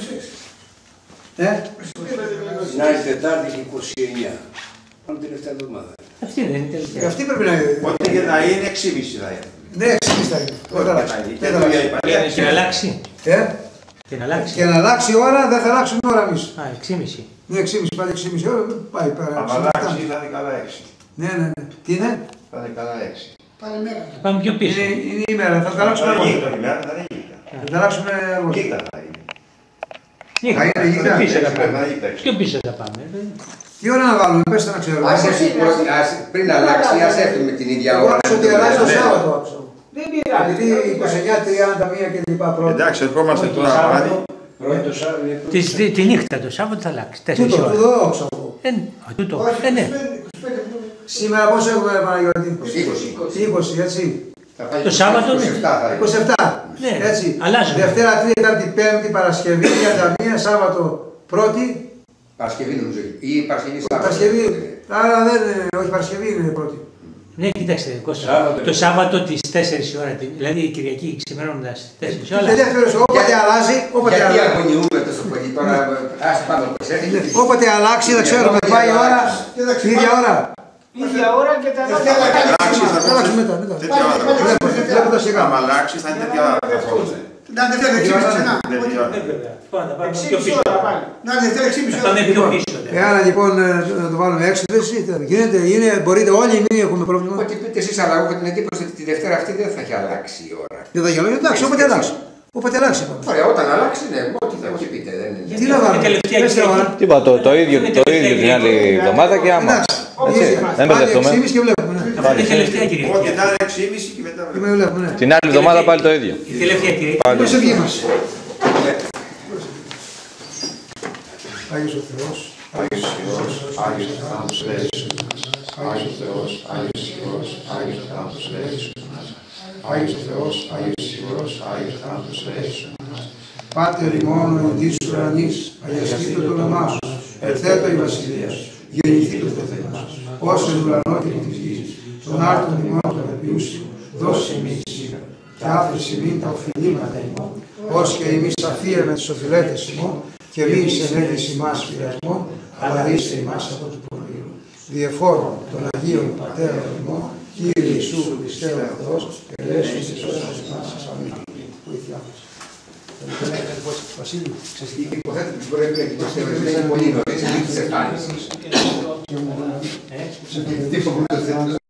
F: 26.
A: Να είναι Τετάρτη και 29. Πάμε τελευταία εβδομάδα.
E: Αυτή δεν είναι τελευταία.
B: Αυτή πρέπει να είναι.
C: Ό,τι και να είναι 6,5 θα είναι.
B: Ναι, 6,5 θα είναι.
E: Και να αλλάξει. Και να αλλάξει.
B: Και να αλλάξει η ώρα, δεν θα αλλάξουμε ώρα εμείς.
E: Α, 6,5.
B: Ναι, 6,5 πάλι 6,5 ώρα, πάει πέρα.
C: Αν αλλάξει θα είναι καλά 6.
B: Ναι. Τι είναι?
C: Θα είναι καλά 6.
F: Πάλι μέρα.
E: Πάμε πιο πίσω.
B: Είναι η μέρα, θα τα αλλάξουμε αργότερα. Θα τα αλλάξουμε αργότερα.
C: Γύτα θα είναι.
B: Θα είναι γύτα.
E: Πιο πίσω θα πάμε.
B: Τι ώρα να βάλουμε, πες το να ξέρουμε.
A: Πριν αλλάξει, ας έρθουμε την ίδια ώρα.
B: Άκουσα ότι αλλάζει το Σάββατο, άκουσα.
F: Δεν πειράζει.
B: Γιατί 29, 31 και λοιπά πρώτα.
C: Εντάξει, ερχόμαστε τώρα πάλι.
E: Τη νύχτα το Σάββατο θα αλλάξει. 4
B: Τούτο,
E: ώρα.
B: τούτο άκουσα εγώ.
E: Τούτο. Ναι.
B: Σήμερα πόσο έχουμε Παναγιώτη? 20, έτσι.
E: Το Σάββατο είναι.
B: 27.
E: Ναι,
B: Έτσι.
E: αλλάζουμε.
B: Δευτέρα, Τρίτη, Πέμπτη, Παρασκευή, 31, Σάββατο, Πρώτη.
A: Παρασκευή νομίζω. Ή Παρασκευή Σάββατο.
B: Παρασκευή. Άρα δεν είναι, όχι Παρασκευή είναι πρώτη.
E: Ναι, κοιτάξτε, Κώστα. Το Σάββατο τις 4 ώρα, δηλαδή η Κυριακή ξημερώνοντας 4 ώρα.
B: Όποτε αλλάζει,
A: Γιατί αγωνιούμε τόσο πολύ τώρα, ας πάμε όπως έρχεται.
B: όποτε αλλάξει, δεν ξέρουμε, πάει η ώρα, η ίδια ώρα.
F: Ίδια ώρα και τα
C: Θα αλλάξει
B: μετά.
C: τέτοια ώρα.
B: Βλέποντας σιγά.
C: Αν αλλάξει θα είναι τέτοια ώρα.
F: Να Δευτέρα 6,5 ξανά.
C: Τέτοια ώρα.
E: Πάμε πιο
F: 6,5
E: πίσω.
F: ώρα πάλι. Να Δευτέρα 6,5 ώρα.
E: Πάμε πιο πίσω.
B: Εάν λοιπόν να το βάλουμε έκθεση, γίνεται, μπορείτε όλοι, μην έχουμε πρόβλημα.
A: Ό,τι πείτε εσείς, αλλά έχω την εντύπωση ότι τη Δευτέρα αυτή δεν θα έχει αλλάξει η ώρα.
B: Δεν θα γελώ, εντάξει, όποτε αλλάξει. Όποτε αλλάξει.
A: Ωραία, όταν αλλάξει, ναι, ό,τι πείτε. Δεν είναι.
B: Τι να βάλουμε, πες τα ώρα.
G: Τι είπα, το ίδιο την άλλη εβδομάδα και άμα.
B: Εντάξει,
G: Δεν μπερδευτούμε.
B: 6,5 και βλέπουμε.
E: Η τελευταία Κυριακή.
C: Ό,τι θα είναι 6,5 και μετά.
B: Βλέπουμε, ναι.
G: Την άλλη εβδομάδα πάλι το ίδιο.
E: Η τελευταία Κυριακή.
B: Πώς ευχή μας. Άγιος ο Θεός.
C: Άγιος Θεός, Άγιος Θεός, λέησον μας. Άγιος Θεός, Άγιος Θεός, Άγιος Θεός, λέησον μας. Άγιος Θεός, Άγιος Θεός, Άγιος Θεός, λέησον μας.
B: Πάτερ ημών εν της ουρανής, αγιαστήτω το όνομά σου, ερθέτω η βασιλεία σου, γεννηθήτω το Θεός μας, ως εν ουρανό και της γης, τον άρτον ημών των επιούσιων, δώσε εμείς σήμερα, και άφησε ημίν τα οφειλήματα ημών, ως και εμείς αφίεμε τους οφειλέτες ημών, και μη εισενέδεις ημάς πειρασμών, αλλά ρίστε ημάς από του πονηρού. Διεφόρων των Αγίων Πατέρων ημών, Κύριε Ιησού Χριστέ ο Θεός, ελέησον και σώσον ημάς. Αμήν. Βοήθειά μας. Βασίλη,
A: Υποθέτω ότι μπορεί να είναι πολύ νωρίς, μην τις εφάνεις.
B: σε